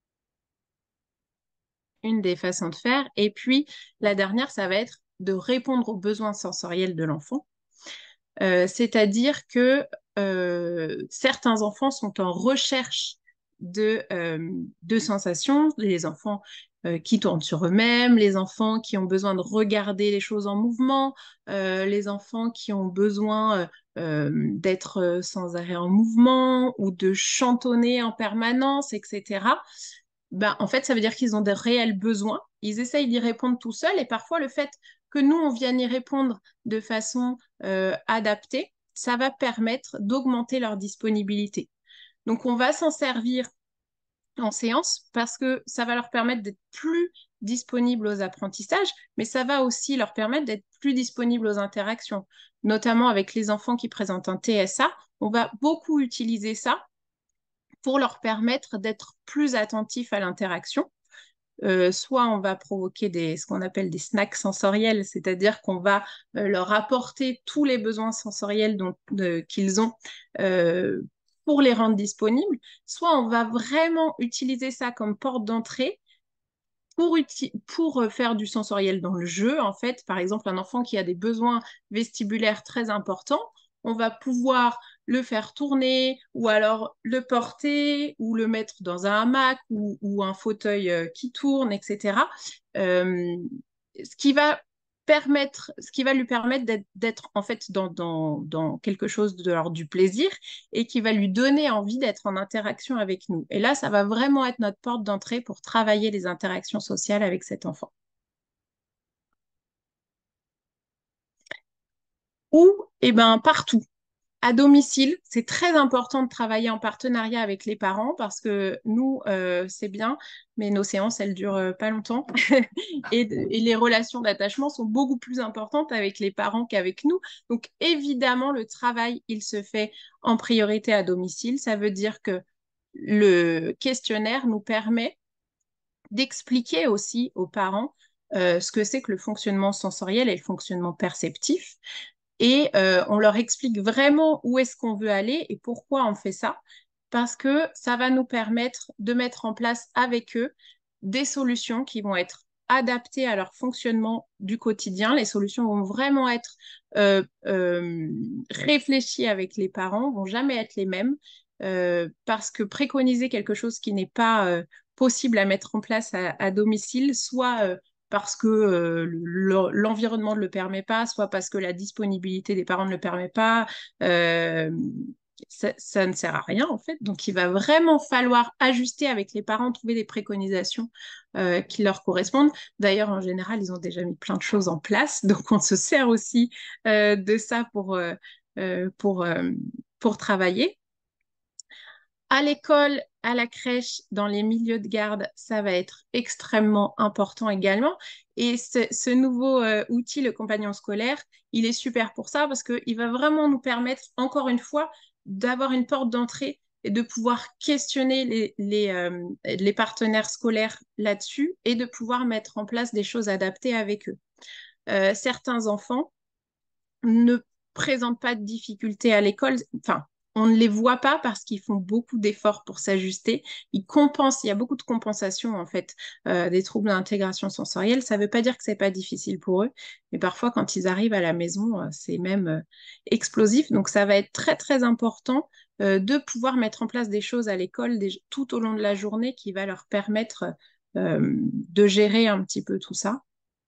des façons de faire. Et puis, la dernière, ça va être de répondre aux besoins sensoriels de l'enfant. C'est-à-dire que certains enfants sont en recherche de sensations, les enfants qui tournent sur eux-mêmes, les enfants qui ont besoin de regarder les choses en mouvement, les enfants qui ont besoin d'être sans arrêt en mouvement ou de chantonner en permanence, etc. Ben, en fait, ça veut dire qu'ils ont des réels besoins. Ils essayent d'y répondre tout seuls et parfois le fait que nous, on vienne y répondre de façon adaptée, ça va permettre d'augmenter leur disponibilité. Donc, on va s'en servir en séance parce que ça va leur permettre d'être plus disponibles aux apprentissages, mais ça va aussi leur permettre d'être plus disponibles aux interactions, notamment avec les enfants qui présentent un TSA. On va beaucoup utiliser ça pour leur permettre d'être plus attentifs à l'interaction. Soit on va provoquer ce qu'on appelle des snacks sensoriels, c'est-à-dire qu'on va leur apporter tous les besoins sensoriels qu'ils ont pour les rendre disponibles, soit on va vraiment utiliser ça comme porte d'entrée pour faire du sensoriel dans le jeu. En fait, par exemple, un enfant qui a des besoins vestibulaires très importants, on va pouvoir le faire tourner ou alors le porter ou le mettre dans un hamac ou un fauteuil qui tourne, etc. Euh, ce qui va ce qui va lui permettre d'être en fait dans quelque chose de l'ordre du plaisir et qui va lui donner envie d'être en interaction avec nous. Et là, ça va vraiment être notre porte d'entrée pour travailler les interactions sociales avec cet enfant. Ou, eh ben, partout. À domicile, c'est très important de travailler en partenariat avec les parents parce que nous, c'est bien, mais nos séances, elles durent pas longtemps et les relations d'attachement sont beaucoup plus importantes avec les parents qu'avec nous. Donc, évidemment, le travail, il se fait en priorité à domicile. Ça veut dire que le questionnaire nous permet d'expliquer aussi aux parents ce que c'est que le fonctionnement sensoriel et le fonctionnement perceptif et on leur explique vraiment où est-ce qu'on veut aller et pourquoi on fait ça, parce que ça va nous permettre de mettre en place avec eux des solutions qui vont être adaptées à leur fonctionnement du quotidien. Les solutions vont vraiment être réfléchies avec les parents, vont jamais être les mêmes, parce que préconiser quelque chose qui n'est pas possible à mettre en place à domicile, soit parce que l'environnement ne le permet pas, soit parce que la disponibilité des parents ne le permet pas, ça ne sert à rien en fait. Donc il va vraiment falloir ajuster avec les parents, trouver des préconisations qui leur correspondent. D'ailleurs, en général, ils ont déjà mis plein de choses en place, donc on se sert aussi de ça pour travailler. À l'école, à la crèche, dans les milieux de garde, ça va être extrêmement important également. Et ce nouveau outil, le compagnon scolaire, il est super pour ça parce qu'il va vraiment nous permettre, encore une fois, d'avoir une porte d'entrée et de pouvoir questionner les partenaires scolaires là-dessus et de pouvoir mettre en place des choses adaptées avec eux. Certains enfants ne présentent pas de difficultés à l'école, enfin, on ne les voit pas parce qu'ils font beaucoup d'efforts pour s'ajuster. Ils compensent, il y a beaucoup de compensation en fait des troubles d'intégration sensorielle. Ça ne veut pas dire que c'est pas difficile pour eux, mais parfois quand ils arrivent à la maison, c'est même explosif. Donc ça va être très très important de pouvoir mettre en place des choses à l'école tout au long de la journée qui va leur permettre de gérer un petit peu tout ça.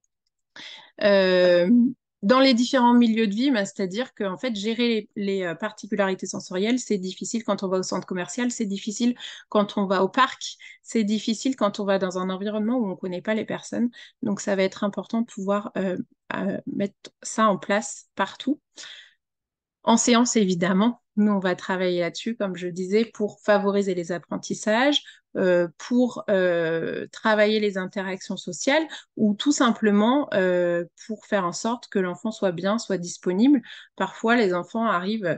Dans les différents milieux de vie, c'est-à-dire qu'en fait, gérer les particularités sensorielles, c'est difficile quand on va au centre commercial, c'est difficile quand on va au parc, c'est difficile quand on va dans un environnement où on ne connaît pas les personnes. Donc, ça va être important de pouvoir mettre ça en place partout. En séance, évidemment, nous, on va travailler là-dessus, comme je disais, pour favoriser les apprentissages, pour travailler les interactions sociales ou tout simplement pour faire en sorte que l'enfant soit bien, soit disponible. Parfois, les enfants arrivent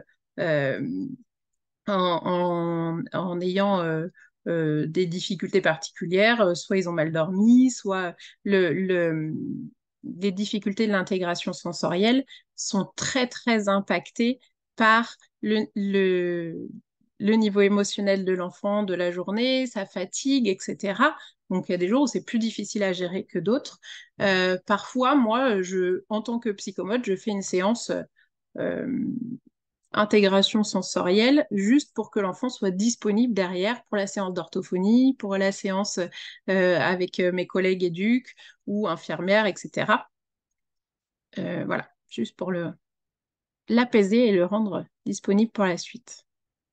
en ayant des difficultés particulières, soit ils ont mal dormi, soit les difficultés de l'intégration sensorielle sont très, très impactées par le niveau émotionnel de l'enfant de la journée, sa fatigue, etc. Donc, il y a des jours où c'est plus difficile à gérer que d'autres. Parfois, moi, en tant que psychomote, je fais une séance intégration sensorielle, juste pour que l'enfant soit disponible derrière pour la séance d'orthophonie, pour la séance avec mes collègues éduques ou infirmières, etc. Voilà, juste pour l'apaiser et le rendre disponible pour la suite.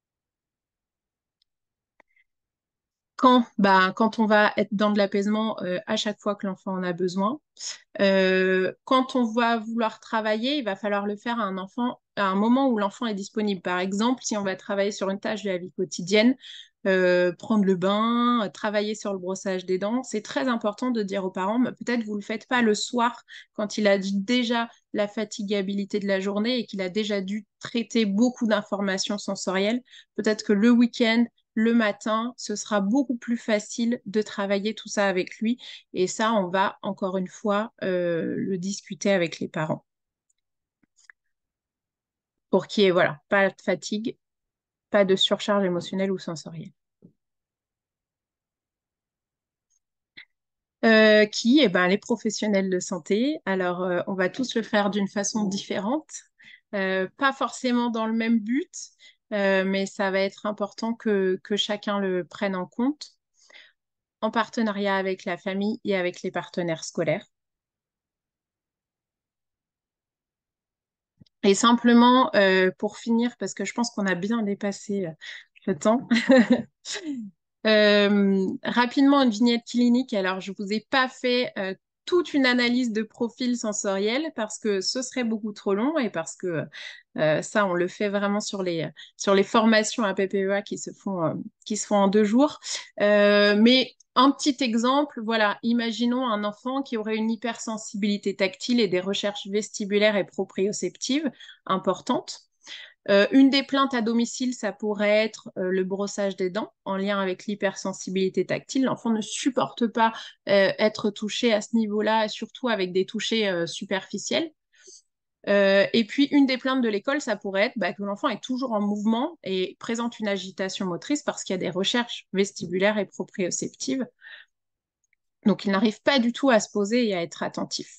Quand on va être dans de l'apaisement à chaque fois que l'enfant en a besoin. Quand on va vouloir travailler, il va falloir le faire à un moment où l'enfant est disponible. Par exemple, si on va travailler sur une tâche de la vie quotidienne, prendre le bain, travailler sur le brossage des dents. C'est très important de dire aux parents, mais peut-être vous ne le faites pas le soir quand il a déjà la fatigabilité de la journée et qu'il a déjà dû traiter beaucoup d'informations sensorielles. Peut-être que le week-end, le matin, ce sera beaucoup plus facile de travailler tout ça avec lui. Et ça, on va encore une fois le discuter avec les parents. Pour qu'il y ait, voilà, pas de fatigue, pas de surcharge émotionnelle ou sensorielle. Eh ben, les professionnels de santé. Alors, on va tous le faire d'une façon différente, pas forcément dans le même but, mais ça va être important que chacun le prenne en compte en partenariat avec la famille et avec les partenaires scolaires. Et simplement, pour finir, parce que je pense qu'on a bien dépassé le temps, rapidement une vignette clinique. Alors, je vous ai pas fait toute une analyse de profil sensoriel parce que ce serait beaucoup trop long et parce que ça, on le fait vraiment sur les formations à PPEA qui se font en 2 jours. Mais un petit exemple, voilà, imaginons un enfant qui aurait une hypersensibilité tactile et des recherches vestibulaires et proprioceptives importantes. Une des plaintes à domicile, ça pourrait être le brossage des dents en lien avec l'hypersensibilité tactile. L'enfant ne supporte pas être touché à ce niveau-là, surtout avec des touchés superficiels. Et puis, une des plaintes de l'école, ça pourrait être que l'enfant est toujours en mouvement et présente une agitation motrice parce qu'il y a des recherches vestibulaires et proprioceptives. Donc, il n'arrive pas du tout à se poser et à être attentif.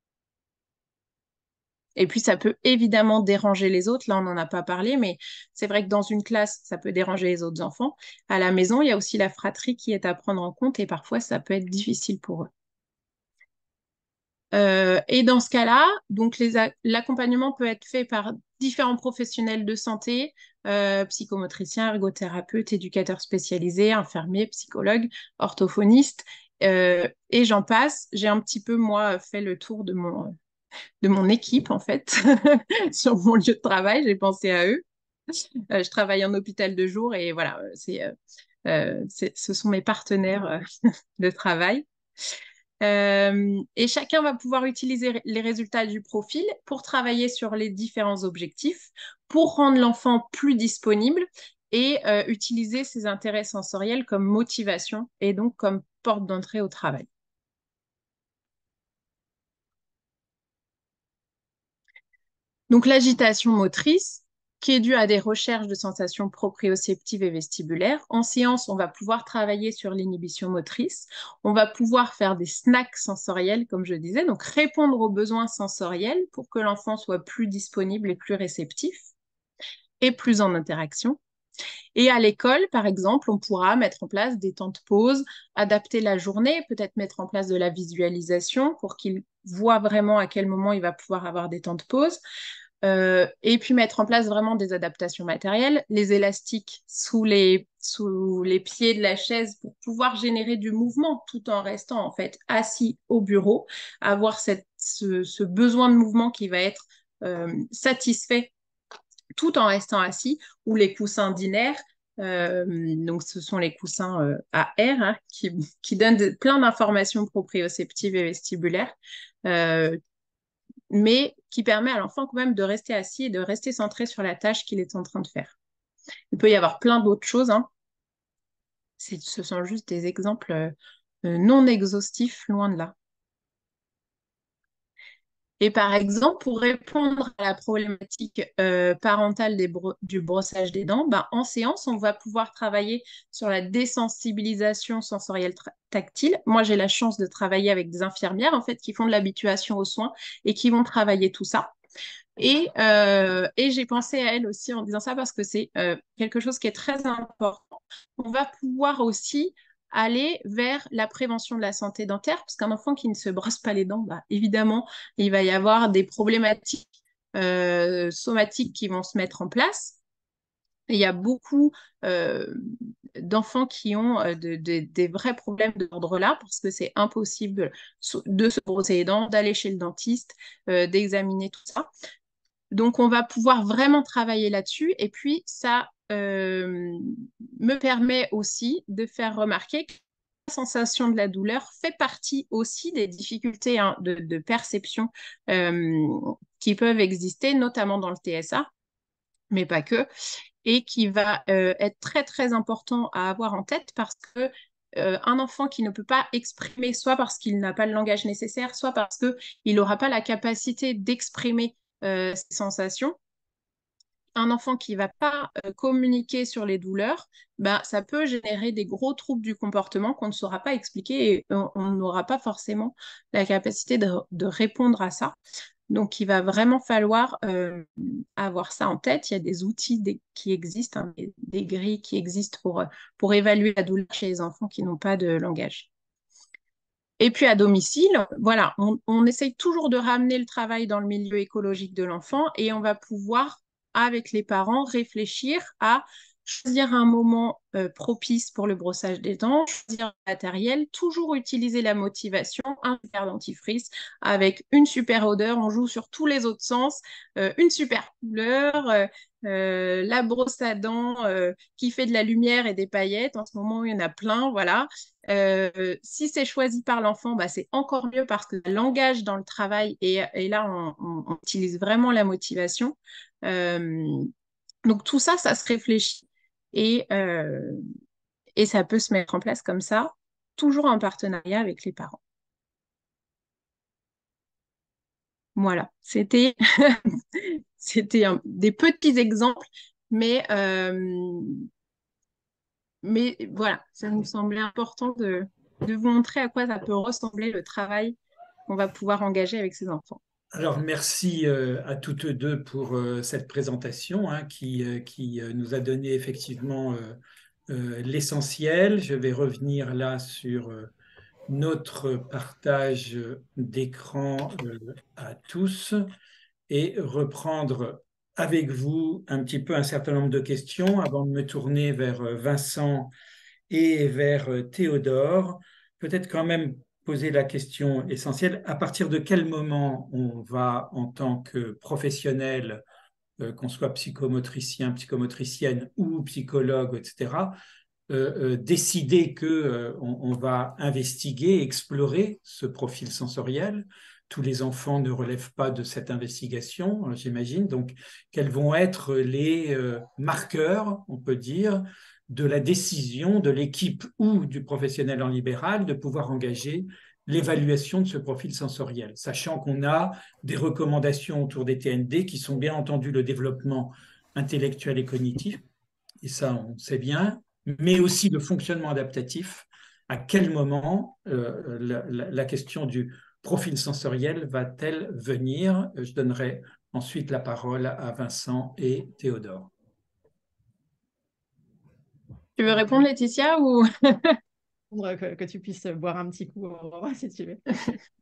Et puis, ça peut évidemment déranger les autres. Là, on n'en a pas parlé, mais c'est vrai que dans une classe, ça peut déranger les autres enfants. À la maison, il y a aussi la fratrie qui est à prendre en compte et parfois, ça peut être difficile pour eux. Et dans ce cas-là, donc l'accompagnement peut être fait par différents professionnels de santé, psychomotriciens, ergothérapeutes, éducateurs spécialisés, infirmiers, psychologues, orthophonistes, et j'en passe. J'ai un petit peu, moi, fait le tour de mon équipe, en fait, sur mon lieu de travail. J'ai pensé à eux. Je travaille en hôpital de jour et voilà, ce sont mes partenaires de travail. Et chacun va pouvoir utiliser les résultats du profil pour travailler sur les différents objectifs, pour rendre l'enfant plus disponible et utiliser ses intérêts sensoriels comme motivation et donc comme porte d'entrée au travail. Donc l'agitation motrice, qui est due à des recherches de sensations proprioceptives et vestibulaires. En séance, on va pouvoir travailler sur l'inhibition motrice. On va pouvoir faire des snacks sensoriels, comme je disais, donc répondre aux besoins sensoriels pour que l'enfant soit plus disponible et plus réceptif et plus en interaction. Et à l'école, par exemple, on pourra mettre en place des temps de pause, adapter la journée, peut-être mettre en place de la visualisation pour qu'il voit vraiment à quel moment il va pouvoir avoir des temps de pause. Et puis mettre en place vraiment des adaptations matérielles, les élastiques sous les pieds de la chaise pour pouvoir générer du mouvement tout en restant en fait assis au bureau, avoir ce besoin de mouvement qui va être satisfait tout en restant assis, ou les coussins d'Iner. Donc ce sont les coussins à air hein, qui donnent plein d'informations proprioceptives et vestibulaires. Mais qui permet à l'enfant quand même de rester assis et de rester centré sur la tâche qu'il est en train de faire. Il peut y avoir plein d'autres choses. Hein. Ce sont juste des exemples non exhaustifs, loin de là. Et par exemple, pour répondre à la problématique parentale du brossage des dents, en séance, on va pouvoir travailler sur la désensibilisation sensorielle tactile. Moi, j'ai la chance de travailler avec des infirmières en fait qui font de l'habituation aux soins et qui vont travailler tout ça. Et j'ai pensé à elles aussi en disant ça parce que c'est quelque chose qui est très important. On va pouvoir aussi aller vers la prévention de la santé dentaire, parce qu'un enfant qui ne se brosse pas les dents, évidemment, il va y avoir des problématiques somatiques qui vont se mettre en place. Et il y a beaucoup d'enfants qui ont des vrais problèmes d'ordre-là, parce que c'est impossible de se brosser les dents, d'aller chez le dentiste, d'examiner tout ça. Donc, on va pouvoir vraiment travailler là-dessus. Et puis, ça me permet aussi de faire remarquer que la sensation de la douleur fait partie aussi des difficultés de perception qui peuvent exister, notamment dans le TSA, mais pas que, et qui va être très, très important à avoir en tête parce que un enfant qui ne peut pas exprimer, soit parce qu'il n'a pas le langage nécessaire, soit parce qu'il n'aura pas la capacité d'exprimer ses sensations, un enfant qui ne va pas communiquer sur les douleurs, bah, ça peut générer des gros troubles du comportement qu'on ne saura pas expliquer et on n'aura pas forcément la capacité de répondre à ça. Donc, il va vraiment falloir avoir ça en tête. Il y a des outils qui existent, hein, des grilles qui existent pour évaluer la douleur chez les enfants qui n'ont pas de langage. Et puis à domicile, voilà, on essaye toujours de ramener le travail dans le milieu écologique de l'enfant et on va pouvoir, avec les parents, réfléchir à choisir un moment propice pour le brossage des dents, choisir le matériel, toujours utiliser la motivation, un super dentifrice avec une super odeur, on joue sur tous les autres sens, une super couleur, la brosse à dents qui fait de la lumière et des paillettes, en ce moment il y en a plein, voilà. Si c'est choisi par l'enfant, bah, c'est encore mieux parce que le langage dans le travail, et là, on utilise vraiment la motivation. Donc, tout ça, ça se réfléchit et, euh, et ça peut se mettre en place comme ça, toujours en partenariat avec les parents. Voilà, c'était des petits exemples, mais, euh, mais voilà, ça nous semblait important de vous montrer à quoi ça peut ressembler le travail qu'on va pouvoir engager avec ces enfants. Alors, merci à toutes deux pour cette présentation hein, qui nous a donné effectivement l'essentiel. Je vais revenir là sur notre partage d'écran à tous et reprendre avec vous un petit peu un certain nombre de questions avant de me tourner vers Vincent et vers Théodore. Peut-être quand même poser la question essentielle, à partir de quel moment on va, en tant que professionnel, qu'on soit psychomotricien, psychomotricienne ou psychologue, etc., décider que on va investiguer, explorer ce profil sensoriel. Tous les enfants ne relèvent pas de cette investigation, j'imagine. Donc, quels vont être les marqueurs, on peut dire, de la décision de l'équipe ou du professionnel en libéral de pouvoir engager l'évaluation de ce profil sensoriel, sachant qu'on a des recommandations autour des TND qui sont bien entendu le développement intellectuel et cognitif, et ça on sait bien, mais aussi le fonctionnement adaptatif. À quel moment la question du profil sensoriel va-t-elle venir? Je donnerai ensuite la parole à Vincent et Théodore. Tu veux répondre, Laetitia, ou... Que tu puisses boire un petit coup, Aurora, si tu veux.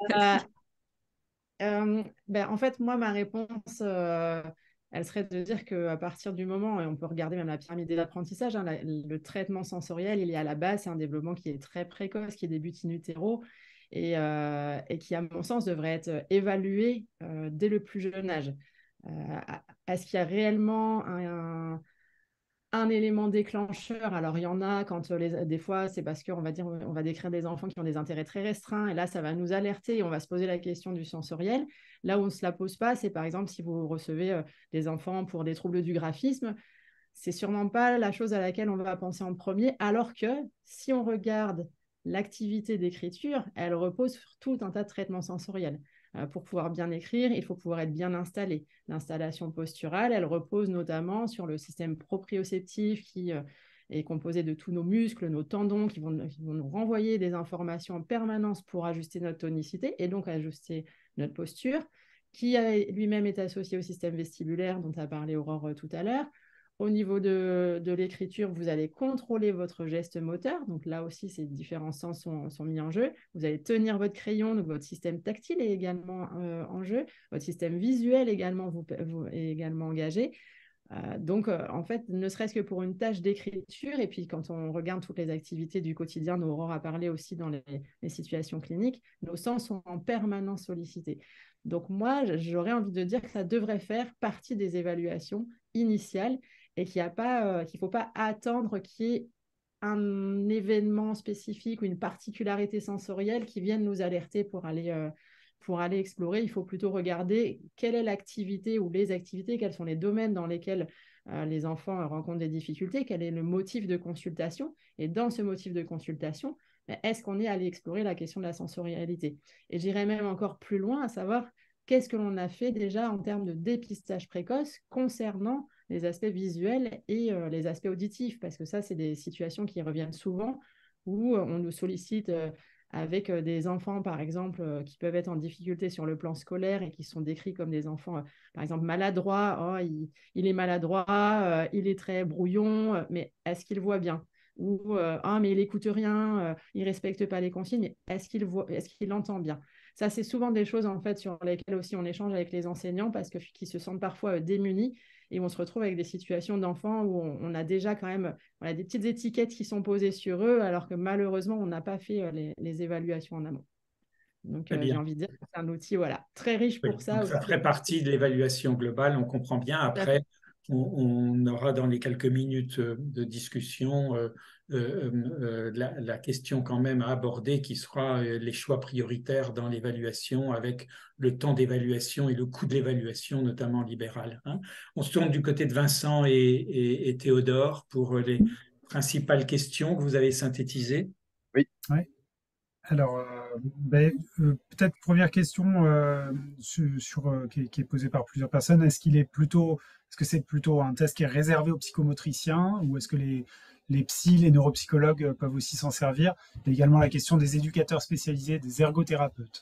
En fait, moi, ma réponse, elle serait de dire qu'à partir du moment, et on peut regarder même la pyramide des apprentissages, hein, le traitement sensoriel, il est à la base, c'est un développement qui est très précoce, qui débute in utero, et qui, à mon sens, devrait être évalué dès le plus jeune âge. Est-ce qu'il y a réellement un élément déclencheur? Alors, il y en a quand des fois, c'est parce qu'on va dire, on va décrire des enfants qui ont des intérêts très restreints, et là, ça va nous alerter et on va se poser la question du sensoriel. Là où on ne se la pose pas, c'est par exemple si vous recevez des enfants pour des troubles du graphisme, c'est sûrement pas la chose à laquelle on va penser en premier, alors que si on regarde l'activité d'écriture, elle repose sur tout un tas de traitements sensoriels. Pour pouvoir bien écrire, il faut pouvoir être bien installé. L'installation posturale, elle repose notamment sur le système proprioceptif qui est composé de tous nos muscles, nos tendons qui vont nous renvoyer des informations en permanence pour ajuster notre tonicité et donc ajuster notre posture, qui lui-même est associé au système vestibulaire dont a parlé Aurore tout à l'heure. Au niveau de l'écriture, vous allez contrôler votre geste moteur. Donc là aussi, ces différents sens sont mis en jeu. Vous allez tenir votre crayon, donc votre système tactile est également en jeu. Votre système visuel également, est également engagé. Donc, en fait, ne serait-ce que pour une tâche d'écriture, et puis quand on regarde toutes les activités du quotidien, dont Aurore a parlé aussi dans les situations cliniques, nos sens sont en permanence sollicités. Donc, moi, j'aurais envie de dire que ça devrait faire partie des évaluations initiales et qu'il ne faut pas attendre qu'il y ait un événement spécifique ou une particularité sensorielle qui vienne nous alerter pour aller explorer. Il faut plutôt regarder quelle est l'activité ou les activités, quels sont les domaines dans lesquels les enfants rencontrent des difficultés, quel est le motif de consultation. Et dans ce motif de consultation, est-ce qu'on est allé explorer la question de la sensorialité? Et j'irais même encore plus loin, à savoir qu'est-ce que l'on a fait déjà en termes de dépistage précoce concernant les aspects visuels et les aspects auditifs, parce que ça, c'est des situations qui reviennent souvent où on nous sollicite avec des enfants, par exemple, qui peuvent être en difficulté sur le plan scolaire et qui sont décrits comme des enfants, par exemple, maladroits. Oh, il est maladroit, il est très brouillon, mais est-ce qu'il voit bien? Ou mais il n'écoute rien, il ne respecte pas les consignes, est-ce qu'il entend bien? Ça, c'est souvent des choses en fait sur lesquelles aussi on échange avec les enseignants parce qu'ils se sentent parfois démunis et on se retrouve avec des situations d'enfants où on a déjà quand même des petites étiquettes qui sont posées sur eux alors que malheureusement, on n'a pas fait les évaluations en amont. Donc, j'ai envie de dire que c'est un outil très riche pour ça. Donc, ça ferait partie de l'évaluation globale, on comprend bien. Après, on aura dans les quelques minutes de discussion la question quand même à aborder qui sera les choix prioritaires dans l'évaluation avec le temps d'évaluation et le coût de l'évaluation, notamment libéral. On se tourne du côté de Vincent et Théodore pour les principales questions que vous avez synthétisées. Oui. Ouais. Alors, peut-être première question qui est posée par plusieurs personnes. Est-ce que c'est plutôt un test qui est réservé aux psychomotriciens ou est-ce que les psys, les neuropsychologues peuvent aussi s'en servir? Il y a également la question des éducateurs spécialisés, des ergothérapeutes.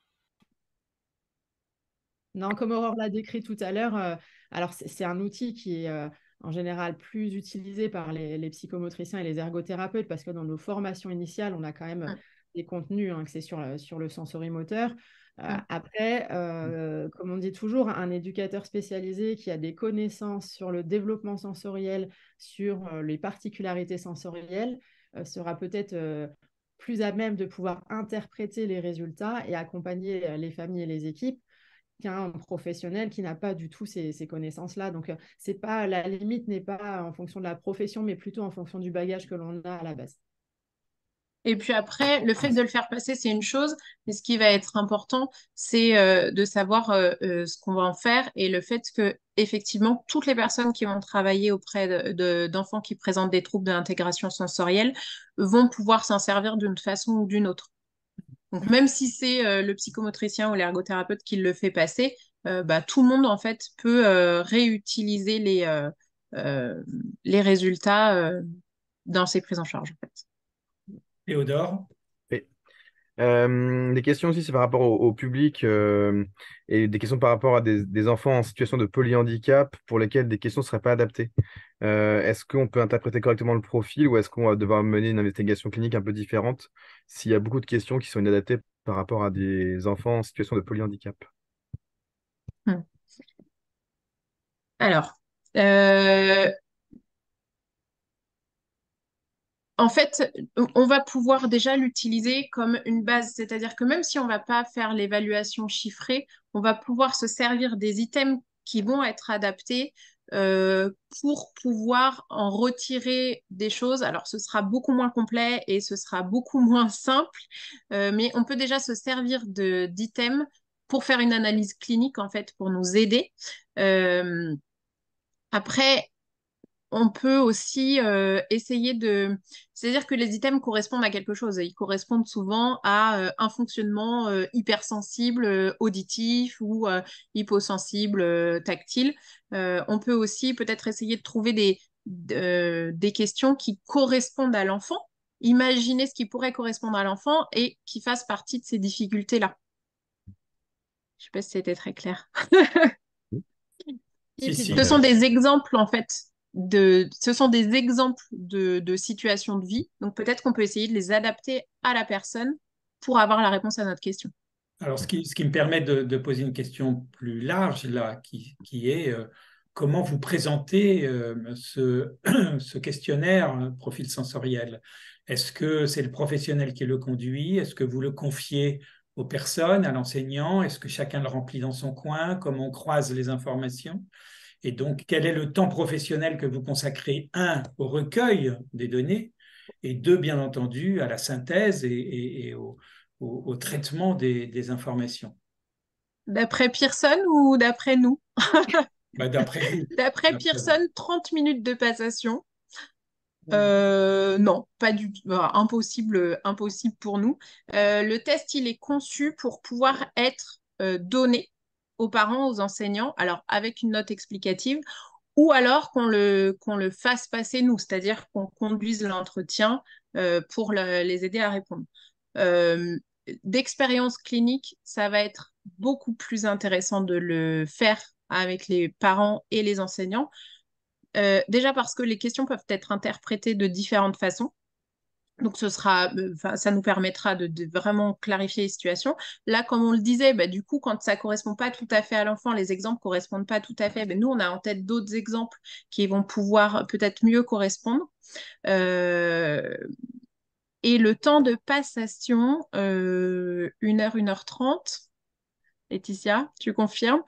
Non, comme Aurore l'a décrit tout à l'heure, alors c'est un outil qui est en général plus utilisé par les psychomotriciens et les ergothérapeutes parce que dans nos formations initiales, on a quand même des contenus que c'est sur le sensorimoteur. Après, comme on dit toujours, un éducateur spécialisé qui a des connaissances sur le développement sensoriel, sur les particularités sensorielles, sera peut-être plus à même de pouvoir interpréter les résultats et accompagner les familles et les équipes qu'un professionnel qui n'a pas du tout ces connaissances-là. Donc, la limite n'est pas en fonction de la profession, mais plutôt en fonction du bagage que l'on a à la base. Et puis après, le fait de le faire passer, c'est une chose, mais ce qui va être important, c'est de savoir ce qu'on va en faire et le fait que, effectivement, toutes les personnes qui vont travailler auprès d'enfants qui présentent des troubles de l'intégration sensorielle vont pouvoir s'en servir d'une façon ou d'une autre. Donc, même si c'est le psychomotricien ou l'ergothérapeute qui le fait passer, tout le monde, en fait, peut réutiliser les résultats dans ses prises en charge, en fait. Théodore? Oui. Des questions aussi, c'est par rapport au public et des questions par rapport à des enfants en situation de polyhandicap pour lesquels des questions ne seraient pas adaptées. Est-ce qu'on peut interpréter correctement le profil ou est-ce qu'on va devoir mener une investigation clinique un peu différente s'il y a beaucoup de questions qui sont inadaptées par rapport à des enfants en situation de polyhandicap? Alors, en fait, on va pouvoir déjà l'utiliser comme une base, c'est-à-dire que même si on ne va pas faire l'évaluation chiffrée, on va pouvoir se servir des items qui vont être adaptés pour pouvoir en retirer des choses. Alors, ce sera beaucoup moins complet et ce sera beaucoup moins simple, mais on peut déjà se servir d'items pour faire une analyse clinique, en fait, pour nous aider. Après, on peut aussi essayer de... C'est-à-dire que les items correspondent à quelque chose. Ils correspondent souvent à un fonctionnement hypersensible, auditif ou hyposensible, tactile. On peut aussi peut-être essayer de trouver des questions qui correspondent à l'enfant, imaginer ce qui pourrait correspondre à l'enfant et qui fasse partie de ces difficultés-là. Je ne sais pas si c'était très clair. Si. Ce sont des exemples, en fait. Ce sont des exemples de situations de vie. Donc, peut-être qu'on peut essayer de les adapter à la personne pour avoir la réponse à notre question. Alors, ce qui me permet de poser une question plus large, là, qui est comment vous présentez ce questionnaire, profil sensoriel? Est-ce que c'est le professionnel qui le conduit? Est-ce que vous le confiez aux personnes, à l'enseignant? Est-ce que chacun le remplit dans son coin? Comment on croise les informations? Et donc, quel est le temps professionnel que vous consacrez, un, au recueil des données, et deux, bien entendu, à la synthèse et au traitement des informations? D'après Pearson ou d'après nous? Bah, d'après vous. D'après D'après vous. Pearson, 30 minutes de passation. Non, pas du tout. Impossible, impossible pour nous. Le test, il est conçu pour pouvoir être donné aux parents, aux enseignants, alors avec une note explicative, ou alors qu'on le fasse passer nous, c'est-à-dire qu'on conduise l'entretien pour les aider à répondre. Euh, D'expérience clinique, ça va être beaucoup plus intéressant de le faire avec les parents et les enseignants. Déjà parce que les questions peuvent être interprétées de différentes façons. Donc, ça nous permettra de vraiment clarifier les situations. Là, comme on le disait, bah, du coup, quand ça ne correspond pas tout à fait à l'enfant, les exemples ne correspondent pas tout à fait, bah, nous, on a en tête d'autres exemples qui vont pouvoir peut-être mieux correspondre. Euh, et le temps de passation, 1 heure Laetitia, tu confirmes?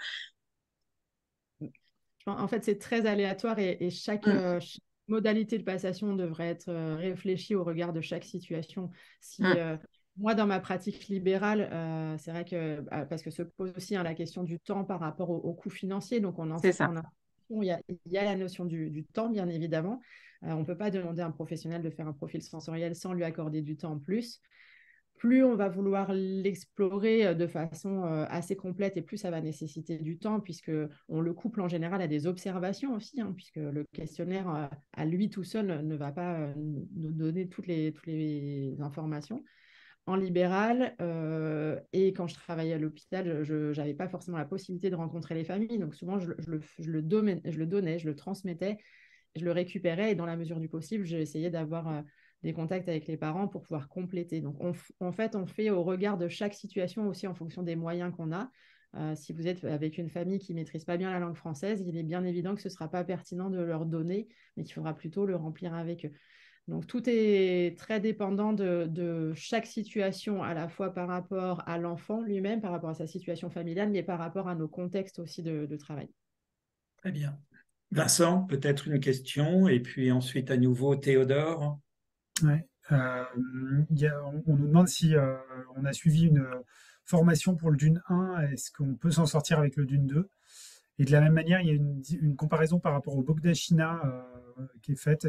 En fait, c'est très aléatoire et Mm, chaque modalité de passation devrait être réfléchie au regard de chaque situation. Si mm, moi, dans ma pratique libérale, c'est vrai que parce que se pose aussi la question du temps par rapport au coût financier. Donc, c'est ça. il y a la notion du temps, bien évidemment. On ne peut pas demander à un professionnel de faire un profil sensoriel sans lui accorder du temps en plus. Plus on va vouloir l'explorer de façon assez complète et plus ça va nécessiter du temps puisque on le couple en général à des observations aussi, hein, puisque le questionnaire à lui tout seul ne va pas nous donner toutes les informations. En libéral, et quand je travaillais à l'hôpital, je n'avais pas forcément la possibilité de rencontrer les familles, donc souvent je le donnais, je le transmettais, je le récupérais et dans la mesure du possible, j'ai essayé d'avoir des contacts avec les parents pour pouvoir compléter. Donc, en fait, on fait au regard de chaque situation aussi en fonction des moyens qu'on a. Si vous êtes avec une famille qui ne maîtrise pas bien la langue française, il est bien évident que ce ne sera pas pertinent de leur donner, mais qu'il faudra plutôt le remplir avec eux. Donc, tout est très dépendant de chaque situation, à la fois par rapport à l'enfant lui-même, par rapport à sa situation familiale, mais par rapport à nos contextes aussi de travail. Très bien. Vincent, peut-être une question, et puis ensuite à nouveau Théodore. Ouais. On nous demande si on a suivi une formation pour le Dune 1, est-ce qu'on peut s'en sortir avec le Dune 2? Et de la même manière, il y a une comparaison par rapport au Bogdashina qui est faite,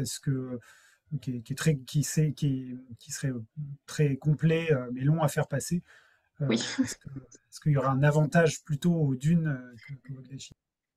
qui serait très complet mais long à faire passer. Oui. Est-ce qu'il y aura un avantage plutôt au Dune que Bogdashina?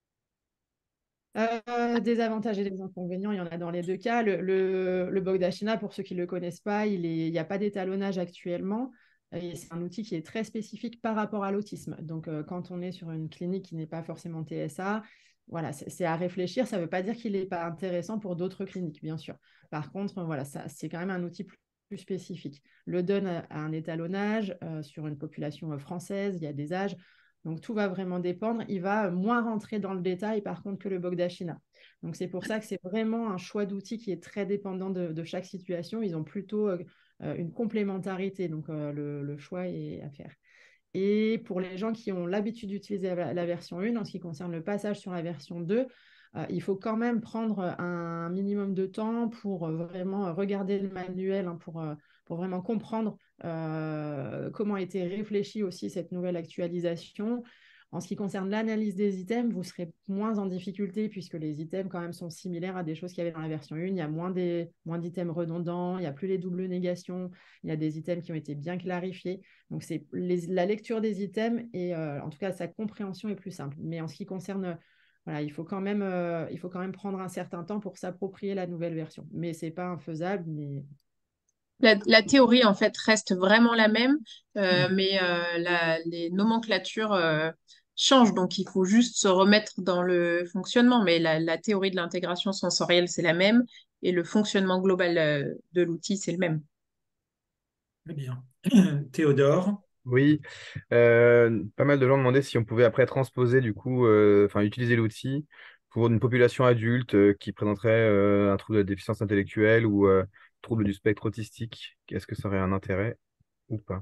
Des avantages et des inconvénients, il y en a dans les deux cas. Le Bogdashina, pour ceux qui ne le connaissent pas, il n'y a pas d'étalonnage actuellement. Et c'est un outil qui est très spécifique par rapport à l'autisme. Donc, quand on est sur une clinique qui n'est pas forcément TSA, voilà, c'est à réfléchir. Ça ne veut pas dire qu'il n'est pas intéressant pour d'autres cliniques, bien sûr. Par contre, voilà, c'est quand même un outil plus spécifique. Le donne à un étalonnage sur une population française, il y a des âges. Donc, tout va vraiment dépendre. Il va moins rentrer dans le détail, par contre, que le Bogdashina. Donc, c'est pour ça que c'est vraiment un choix d'outils qui est très dépendant de chaque situation. Ils ont plutôt une complémentarité. Donc, le choix est à faire. Et pour les gens qui ont l'habitude d'utiliser la version 1, en ce qui concerne le passage sur la version 2, il faut quand même prendre un minimum de temps pour vraiment regarder le manuel, hein, pour vraiment comprendre comment a été réfléchie aussi cette nouvelle actualisation. En ce qui concerne l'analyse des items, vous serez moins en difficulté puisque les items quand même sont similaires à des choses qu'il y avait dans la version 1. Il y a moins d'items redondants, il n'y a plus les doubles négations, il y a des items qui ont été bien clarifiés. Donc, c'est la lecture des items et en tout cas, sa compréhension est plus simple. Mais en ce qui concerne, voilà, il faut quand même prendre un certain temps pour s'approprier la nouvelle version. Mais ce n'est pas infaisable. Mais... La théorie, en fait, reste vraiment la même, mais les nomenclatures changent. Donc, il faut juste se remettre dans le fonctionnement. Mais la théorie de l'intégration sensorielle, c'est la même. Et le fonctionnement global de l'outil, c'est le même. Très bien. Théodore. Oui, pas mal de gens demandaient si on pouvait après transposer, du coup, enfin utiliser l'outil pour une population adulte qui présenterait un trouble de la déficience intellectuelle ou trouble du spectre autistique, est-ce que ça aurait un intérêt ou pas?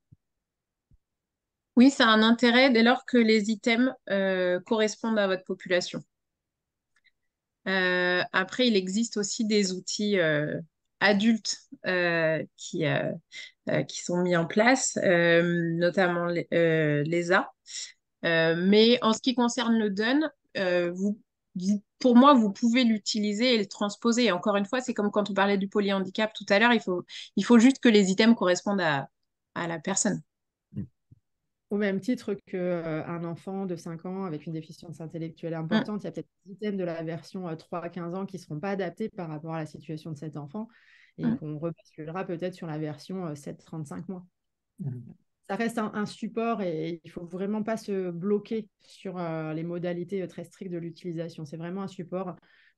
Oui, ça a un intérêt dès lors que les items correspondent à votre population. Après, il existe aussi des outils adultes qui sont mis en place, notamment l'ESA. Mais en ce qui concerne le DUN, pour moi, vous pouvez l'utiliser et le transposer. Et encore une fois, c'est comme quand on parlait du polyhandicap tout à l'heure, il faut juste que les items correspondent à la personne. Au même titre qu'un enfant de 5 ans avec une déficience intellectuelle Mm. importante, il y a peut-être des items de la version 3 à 15 ans qui ne seront pas adaptés par rapport à la situation de cet enfant et Mm. qu'on rebasculera peut-être sur la version 7-35 mois. Mhm. Ça reste un support et il ne faut vraiment pas se bloquer sur les modalités très strictes de l'utilisation. C'est vraiment un support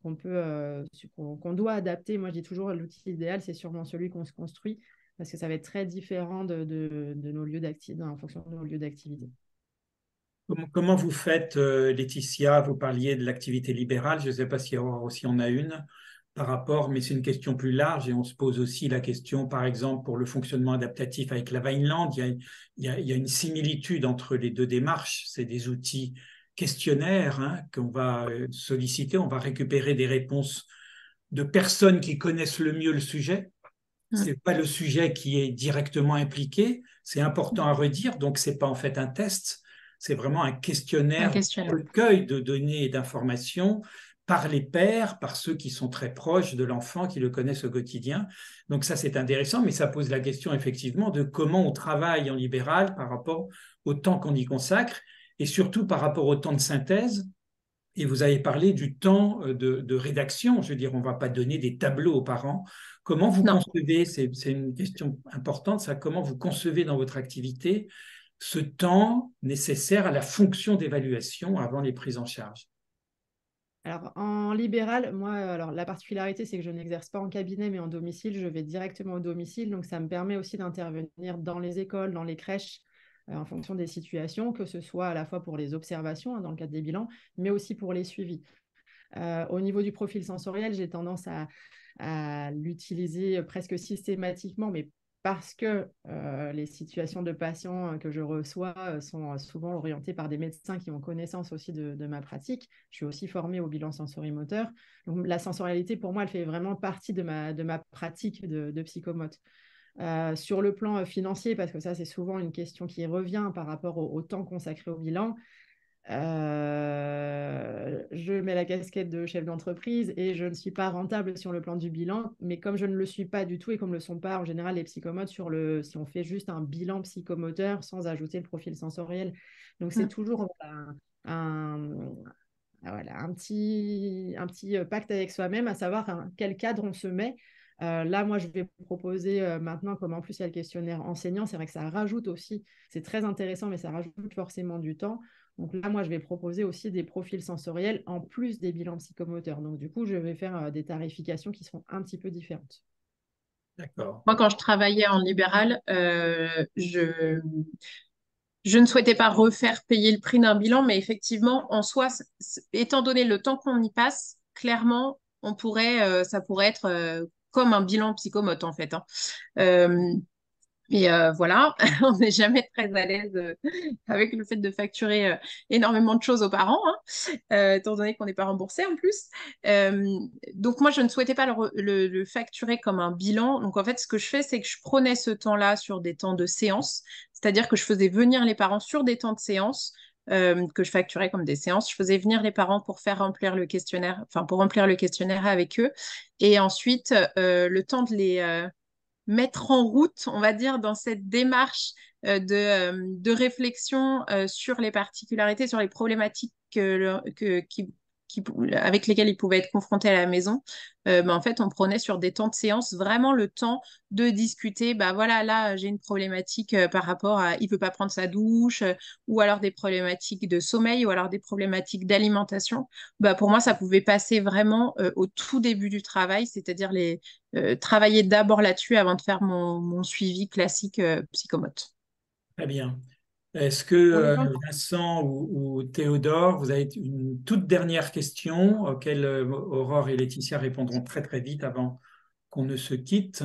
qu'on doit adapter. Moi, je dis toujours l'outil idéal, c'est sûrement celui qu'on se construit parce que ça va être très différent de nos lieux d'activité, en fonction de nos lieux d'activité. Comment vous faites, Laetitia? Vous parliez de l'activité libérale. Je ne sais pas si on a une par rapport, mais c'est une question plus large et on se pose aussi la question, par exemple, pour le fonctionnement adaptatif avec la Vineland. Il y a une similitude entre les deux démarches. C'est des outils questionnaires hein, qu'on va solliciter. On va récupérer des réponses de personnes qui connaissent le mieux le sujet. Mm. C'est pas le sujet qui est directement impliqué. C'est important à redire. Donc, c'est pas en fait un test. C'est vraiment un Un questionnaire, questionnaire. recueil de données et d'informations par les pairs, par ceux qui sont très proches de l'enfant, qui le connaissent au quotidien. Donc ça, c'est intéressant, mais ça pose la question effectivement de comment on travaille en libéral par rapport au temps qu'on y consacre et surtout par rapport au temps de synthèse. Et vous avez parlé du temps de rédaction. Je veux dire, on ne va pas donner des tableaux aux parents. Comment vous Non. concevez, c'est une question importante, ça, comment vous concevez dans votre activité ce temps nécessaire à la fonction d'évaluation avant les prises en charge? Alors, en libéral, moi, alors, la particularité, c'est que je n'exerce pas en cabinet, mais en domicile. Je vais directement au domicile. Donc, ça me permet aussi d'intervenir dans les écoles, dans les crèches, en fonction des situations, que ce soit à la fois pour les observations, hein, dans le cadre des bilans, mais aussi pour les suivis. Au niveau du profil sensoriel, j'ai tendance à l'utiliser presque systématiquement, mais parce que les situations de patients que je reçois sont souvent orientées par des médecins qui ont connaissance aussi de ma pratique. Je suis aussi formée au bilan sensorimoteur. Donc, la sensorialité, pour moi, elle fait vraiment partie de ma pratique de psychomote. Sur le plan financier, parce que ça, c'est souvent une question qui revient par rapport au temps consacré au bilan, je mets la casquette de chef d'entreprise et je ne suis pas rentable sur le plan du bilan, mais comme je ne le suis pas du tout et comme ne le sont pas en général les psychomotes si on fait juste un bilan psychomoteur sans ajouter le profil sensoriel. Donc c'est Mm. toujours un petit pacte avec soi-même, à savoir quel cadre on se met. Là, moi, je vais proposer maintenant, comme en plus il y a le questionnaire enseignant, c'est vrai que ça rajoute aussi, c'est très intéressant, mais ça rajoute forcément du temps. Donc là, moi, je vais proposer aussi des profils sensoriels en plus des bilans psychomoteurs. Donc du coup, je vais faire des tarifications qui seront un petit peu différentes. D'accord. Moi, quand je travaillais en libéral, je ne souhaitais pas refaire payer le prix d'un bilan, mais effectivement, en soi, étant donné le temps qu'on y passe, clairement, ça pourrait être comme un bilan psychomote en fait, hein. Euh, Et voilà, on n'est jamais très à l'aise avec le fait de facturer énormément de choses aux parents, hein, étant donné qu'on n'est pas remboursé en plus. Euh, donc moi, je ne souhaitais pas le facturer comme un bilan. Donc en fait, ce que je fais, c'est que je prenais ce temps-là sur des temps de séance, c'est-à-dire que je faisais venir les parents sur des temps de séance. Que je facturais comme des séances, je faisais venir les parents pour faire remplir le questionnaire, enfin pour remplir le questionnaire avec eux, et ensuite le temps de les mettre en route, on va dire, dans cette démarche de réflexion sur les particularités, sur les problématiques avec lesquelles ils pouvaient être confrontés à la maison. En fait, on prenait sur des temps de séance vraiment le temps de discuter. Bah voilà, là, j'ai une problématique par rapport à il peut pas prendre sa douche, ou alors des problématiques de sommeil, ou alors des problématiques d'alimentation. Bah, pour moi, ça pouvait passer vraiment au tout début du travail, c'est-à-dire travailler d'abord là-dessus avant de faire mon suivi classique psychomote. Très bien. Est-ce que Vincent ou Théodore, vous avez une toute dernière question auquel Aurore et Laetitia répondront très très vite avant qu'on ne se quitte?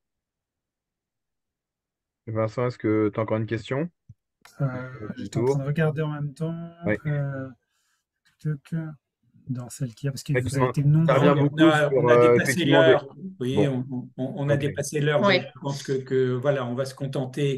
Vincent, est-ce que tu as encore une question? Du J'étais en train tour. de regarder en même temps. Ouais. Tuc, dans celle qui a, parce que vous avez Effectivement, été ça revient nombreux. beaucoup On sur a dépassé effectivement des. l'heure. Oui, Bon, on a ok. dépassé l'heure, donc Oui. je pense voilà, on va se contenter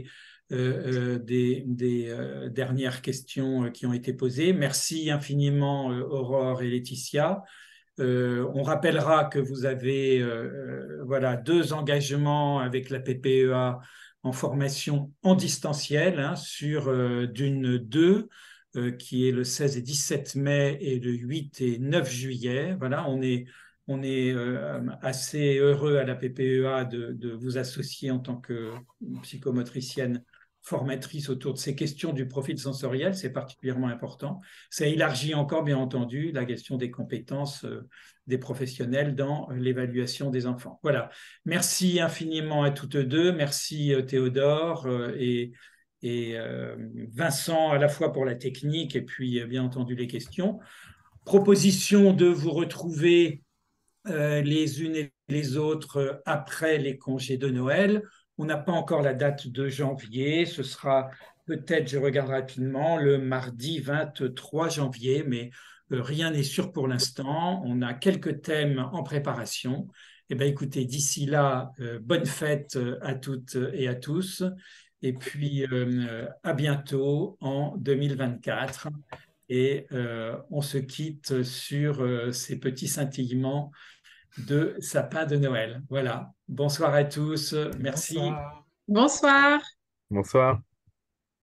des dernières questions qui ont été posées. Merci infiniment, Aurore et Laetitia. On rappellera que vous avez voilà, 2 engagements avec la PPEA en formation en distanciel, hein, sur Dune 2, qui est le 16 et 17 mai et le 8 et 9 juillet. Voilà, on est assez heureux à la PPEA de vous associer en tant que psychomotricienne formatrice autour de ces questions du profil sensoriel. C'est particulièrement important. Ça élargit encore, bien entendu, la question des compétences des professionnels dans l'évaluation des enfants. Voilà. Merci infiniment à toutes deux. Merci Théodore et Vincent, à la fois pour la technique et puis bien entendu les questions. Proposition de vous retrouver les unes et les autres après les congés de Noël. On n'a pas encore la date de janvier. Ce sera peut-être, je regarde rapidement, le mardi 23 janvier, mais rien n'est sûr pour l'instant. On a quelques thèmes en préparation. Eh bien, écoutez, d'ici là, bonne fête à toutes et à tous. Et puis, à bientôt en 2024. Et on se quitte sur ces petits scintillements de sapin de Noël. Voilà. Bonsoir à tous. Merci. Bonsoir. Bonsoir. Bonsoir.